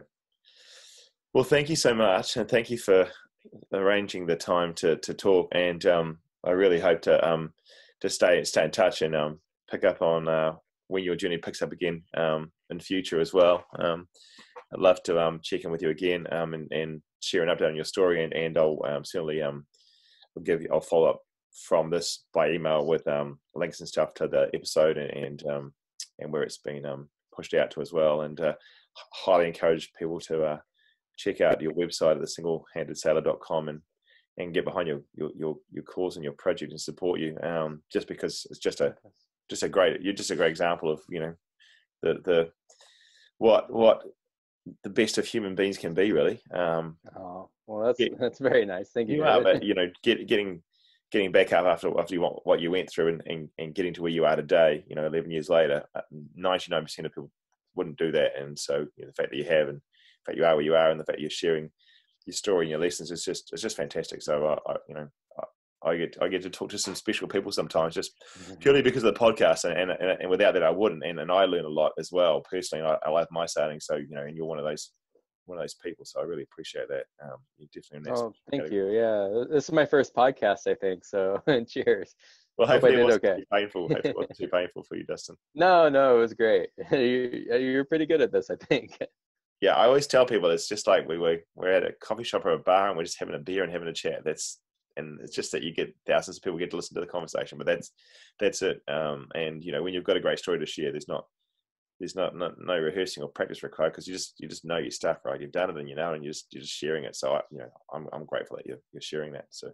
well, thank you so much, and thank you for arranging the time to to talk. And um, I really hope to um, to stay stay in touch and um, pick up on uh, when your journey picks up again um, in future as well. Um, I'd love to um, check in with you again um, and, and share an update on your story, and, and I'll um, certainly um, I'll give you I'll follow up from this by email with um, links and stuff to the episode and and, um, and where it's been um, pushed out to as well. And uh, highly encourage people to uh, check out your website at the single handed sailor dot com and and get behind your your your, your cause and your project and support you. Um, just because it's just a just a great you're just a great example of you know the the what what the best of human beings can be, really. Um, oh, well, that's get, that's very nice. Thank you. You are, but you know, get, getting getting back up after after you want, what you went through and, and, and getting to where you are today. You know, eleven years later, ninety-nine percent of people wouldn't do that. And so, you know, the fact that you have, and the fact you are where you are, and the fact you're sharing your story and your lessons is just it's just fantastic. So, I, I you know. I, I get I get to talk to some special people sometimes, just purely because of the podcast, and and, and without that I wouldn't. And, and I learn a lot as well personally. I, I love my sailing, so you know, and you're one of those one of those people. So I really appreciate that. Um, you're definitely. Oh, thank you. Yeah, this is my first podcast, I think. So cheers. Well, hopefully it wasn't okay. too painful. Hopefully it wasn't too painful for you, Dustin. No, no, it was great. you, you're pretty good at this, I think. Yeah, I always tell people it's just like we were we're at a coffee shop or a bar and we're just having a beer and having a chat. That's And it's just that you get thousands of people get to listen to the conversation, but that's that's it. Um, and you know, when you've got a great story to share, there's not there's not, not no rehearsing or practice required, because you just you just know your stuff, right? You've done it and you know, and you're just you're just sharing it. So I, you know, I'm I'm grateful that you're you're sharing that. So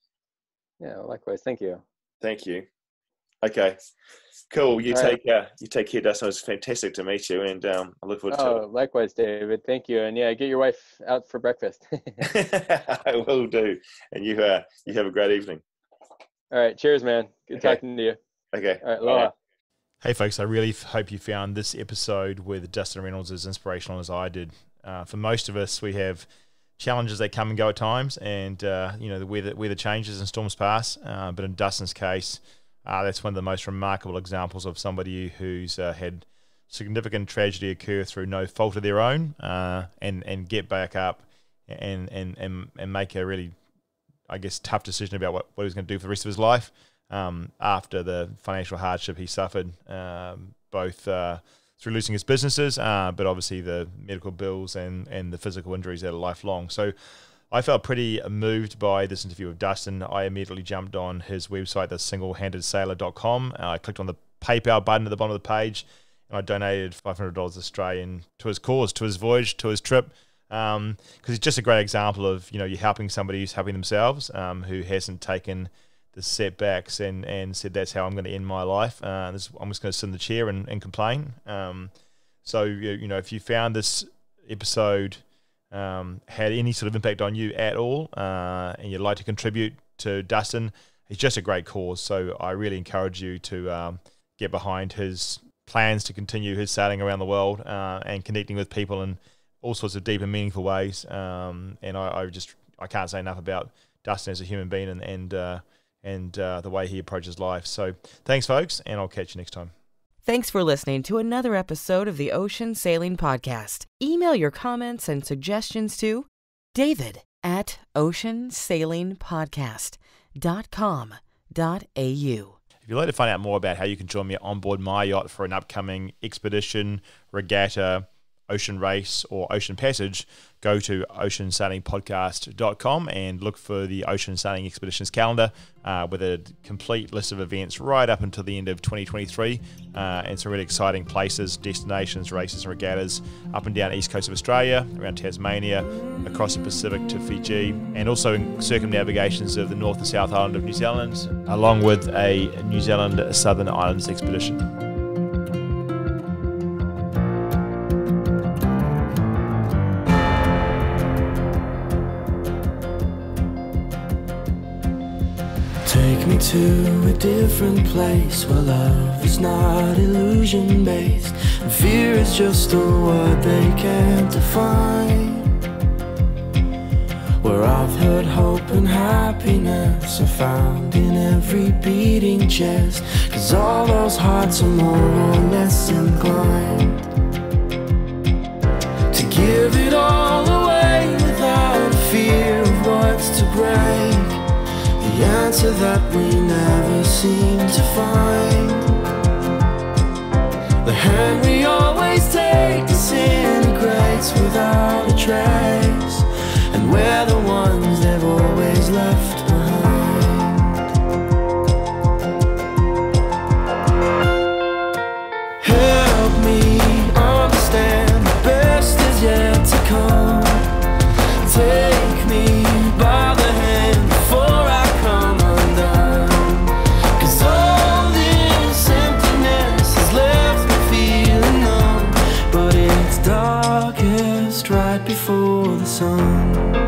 yeah, likewise. Thank you. Thank you. Okay, cool. You All take right. uh, you take care, Dustin. It was fantastic to meet you, and um, I look forward to oh, it. Likewise, David. Thank you. And yeah, get your wife out for breakfast. I will do. And you uh, you have a great evening. All right. Cheers, man. Good Okay. talking to you. Okay. All right. Aloha. Hey, folks. I really hope you found this episode with Dustin Reynolds as inspirational as I did. Uh, for most of us, we have challenges that come and go at times, and uh, you know, the weather weather changes and storms pass. Uh, but in Dustin's case, Uh, that's one of the most remarkable examples of somebody who's uh, had significant tragedy occur through no fault of their own, uh, and and get back up and and and and make a really, I guess, tough decision about what, what he was going to do for the rest of his life um, after the financial hardship he suffered, um, both uh, through losing his businesses, uh, but obviously the medical bills and and the physical injuries that are lifelong. So I felt pretty moved by this interview with Dustin. I immediately jumped on his website, the single handed sailor dot com. Uh, I clicked on the PayPal button at the bottom of the page, and I donated five hundred dollars Australian to his cause, to his voyage, to his trip, because um, he's just a great example of, you know, you're helping somebody who's helping themselves, um, who hasn't taken the setbacks and, and said, that's how I'm going to end my life. Uh, this, I'm just going to sit in the chair and, and complain. Um, so, you know, if you found this episode Um, had any sort of impact on you at all, uh, and you'd like to contribute to Dustin, it's just a great cause. So I really encourage you to um, get behind his plans to continue his sailing around the world uh, and connecting with people in all sorts of deep and meaningful ways. Um, and I, I just I can't say enough about Dustin as a human being and and uh, and uh, the way he approaches life. So thanks, folks, and I'll catch you next time. Thanks for listening to another episode of the Ocean Sailing Podcast. Email your comments and suggestions to David at ocean sailing podcast dot com dot a u. If you'd like to find out more about how you can join me on board my yacht for an upcoming expedition, regatta, ocean race, or ocean passage, go to ocean sailing podcast dot com and look for the Ocean Sailing Expeditions calendar uh, with a complete list of events right up until the end of twenty twenty-three, uh, and some really exciting places, destinations, races and regattas up and down the east coast of Australia, around Tasmania, across the Pacific to Fiji, and also circumnavigations of the North and South Island of New Zealand, along with a New Zealand Southern Islands expedition. to a different place where love is not illusion based and fear is just a word they can't define, where I've heard hope and happiness are found in every beating chest, 'cause all those hearts are more or less inclined to give it all away without fear of what's to break, the answer that we never seem to find. The hand we always take disintegrates without a trace, and we're the ones they've always left behind. Help me understand the best is yet to come. Take me by the hand before I come undone, 'cause all this emptiness has left me feeling numb, but it's darkest right before the sun.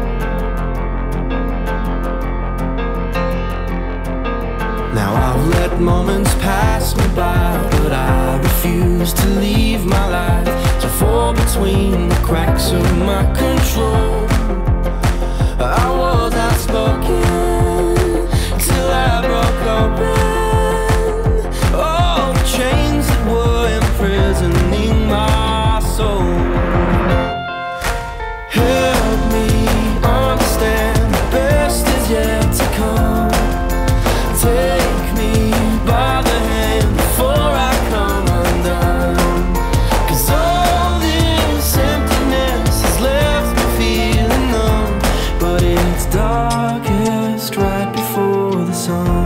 Now I've let moments pass me by, but I refuse to leave my life to fall between the cracks of my control. I was outspoken till I broke open all the chains that were imprisoning my soul. Help me understand the best is yet to come. Take me by the hand before I come undone, 'cause all this emptiness has left me feeling numb, but it's darkest right before the sun.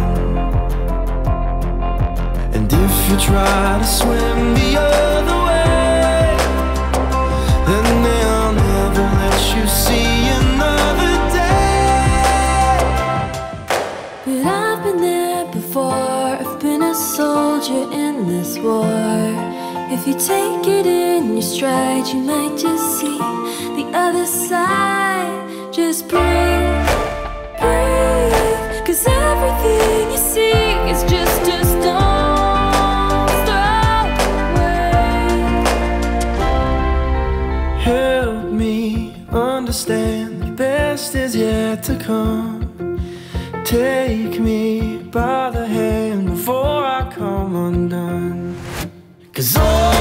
And if you try to swim the other way, then they'll never let you see another day. But I've been there before, I've been a soldier in this war. If you take it in your stride, you might just see the other side. Just breathe, breathe, 'cause everything you see is just a stone's throw away. Help me understand the best is yet to come. Take me by the hand before I come undone, 'cause all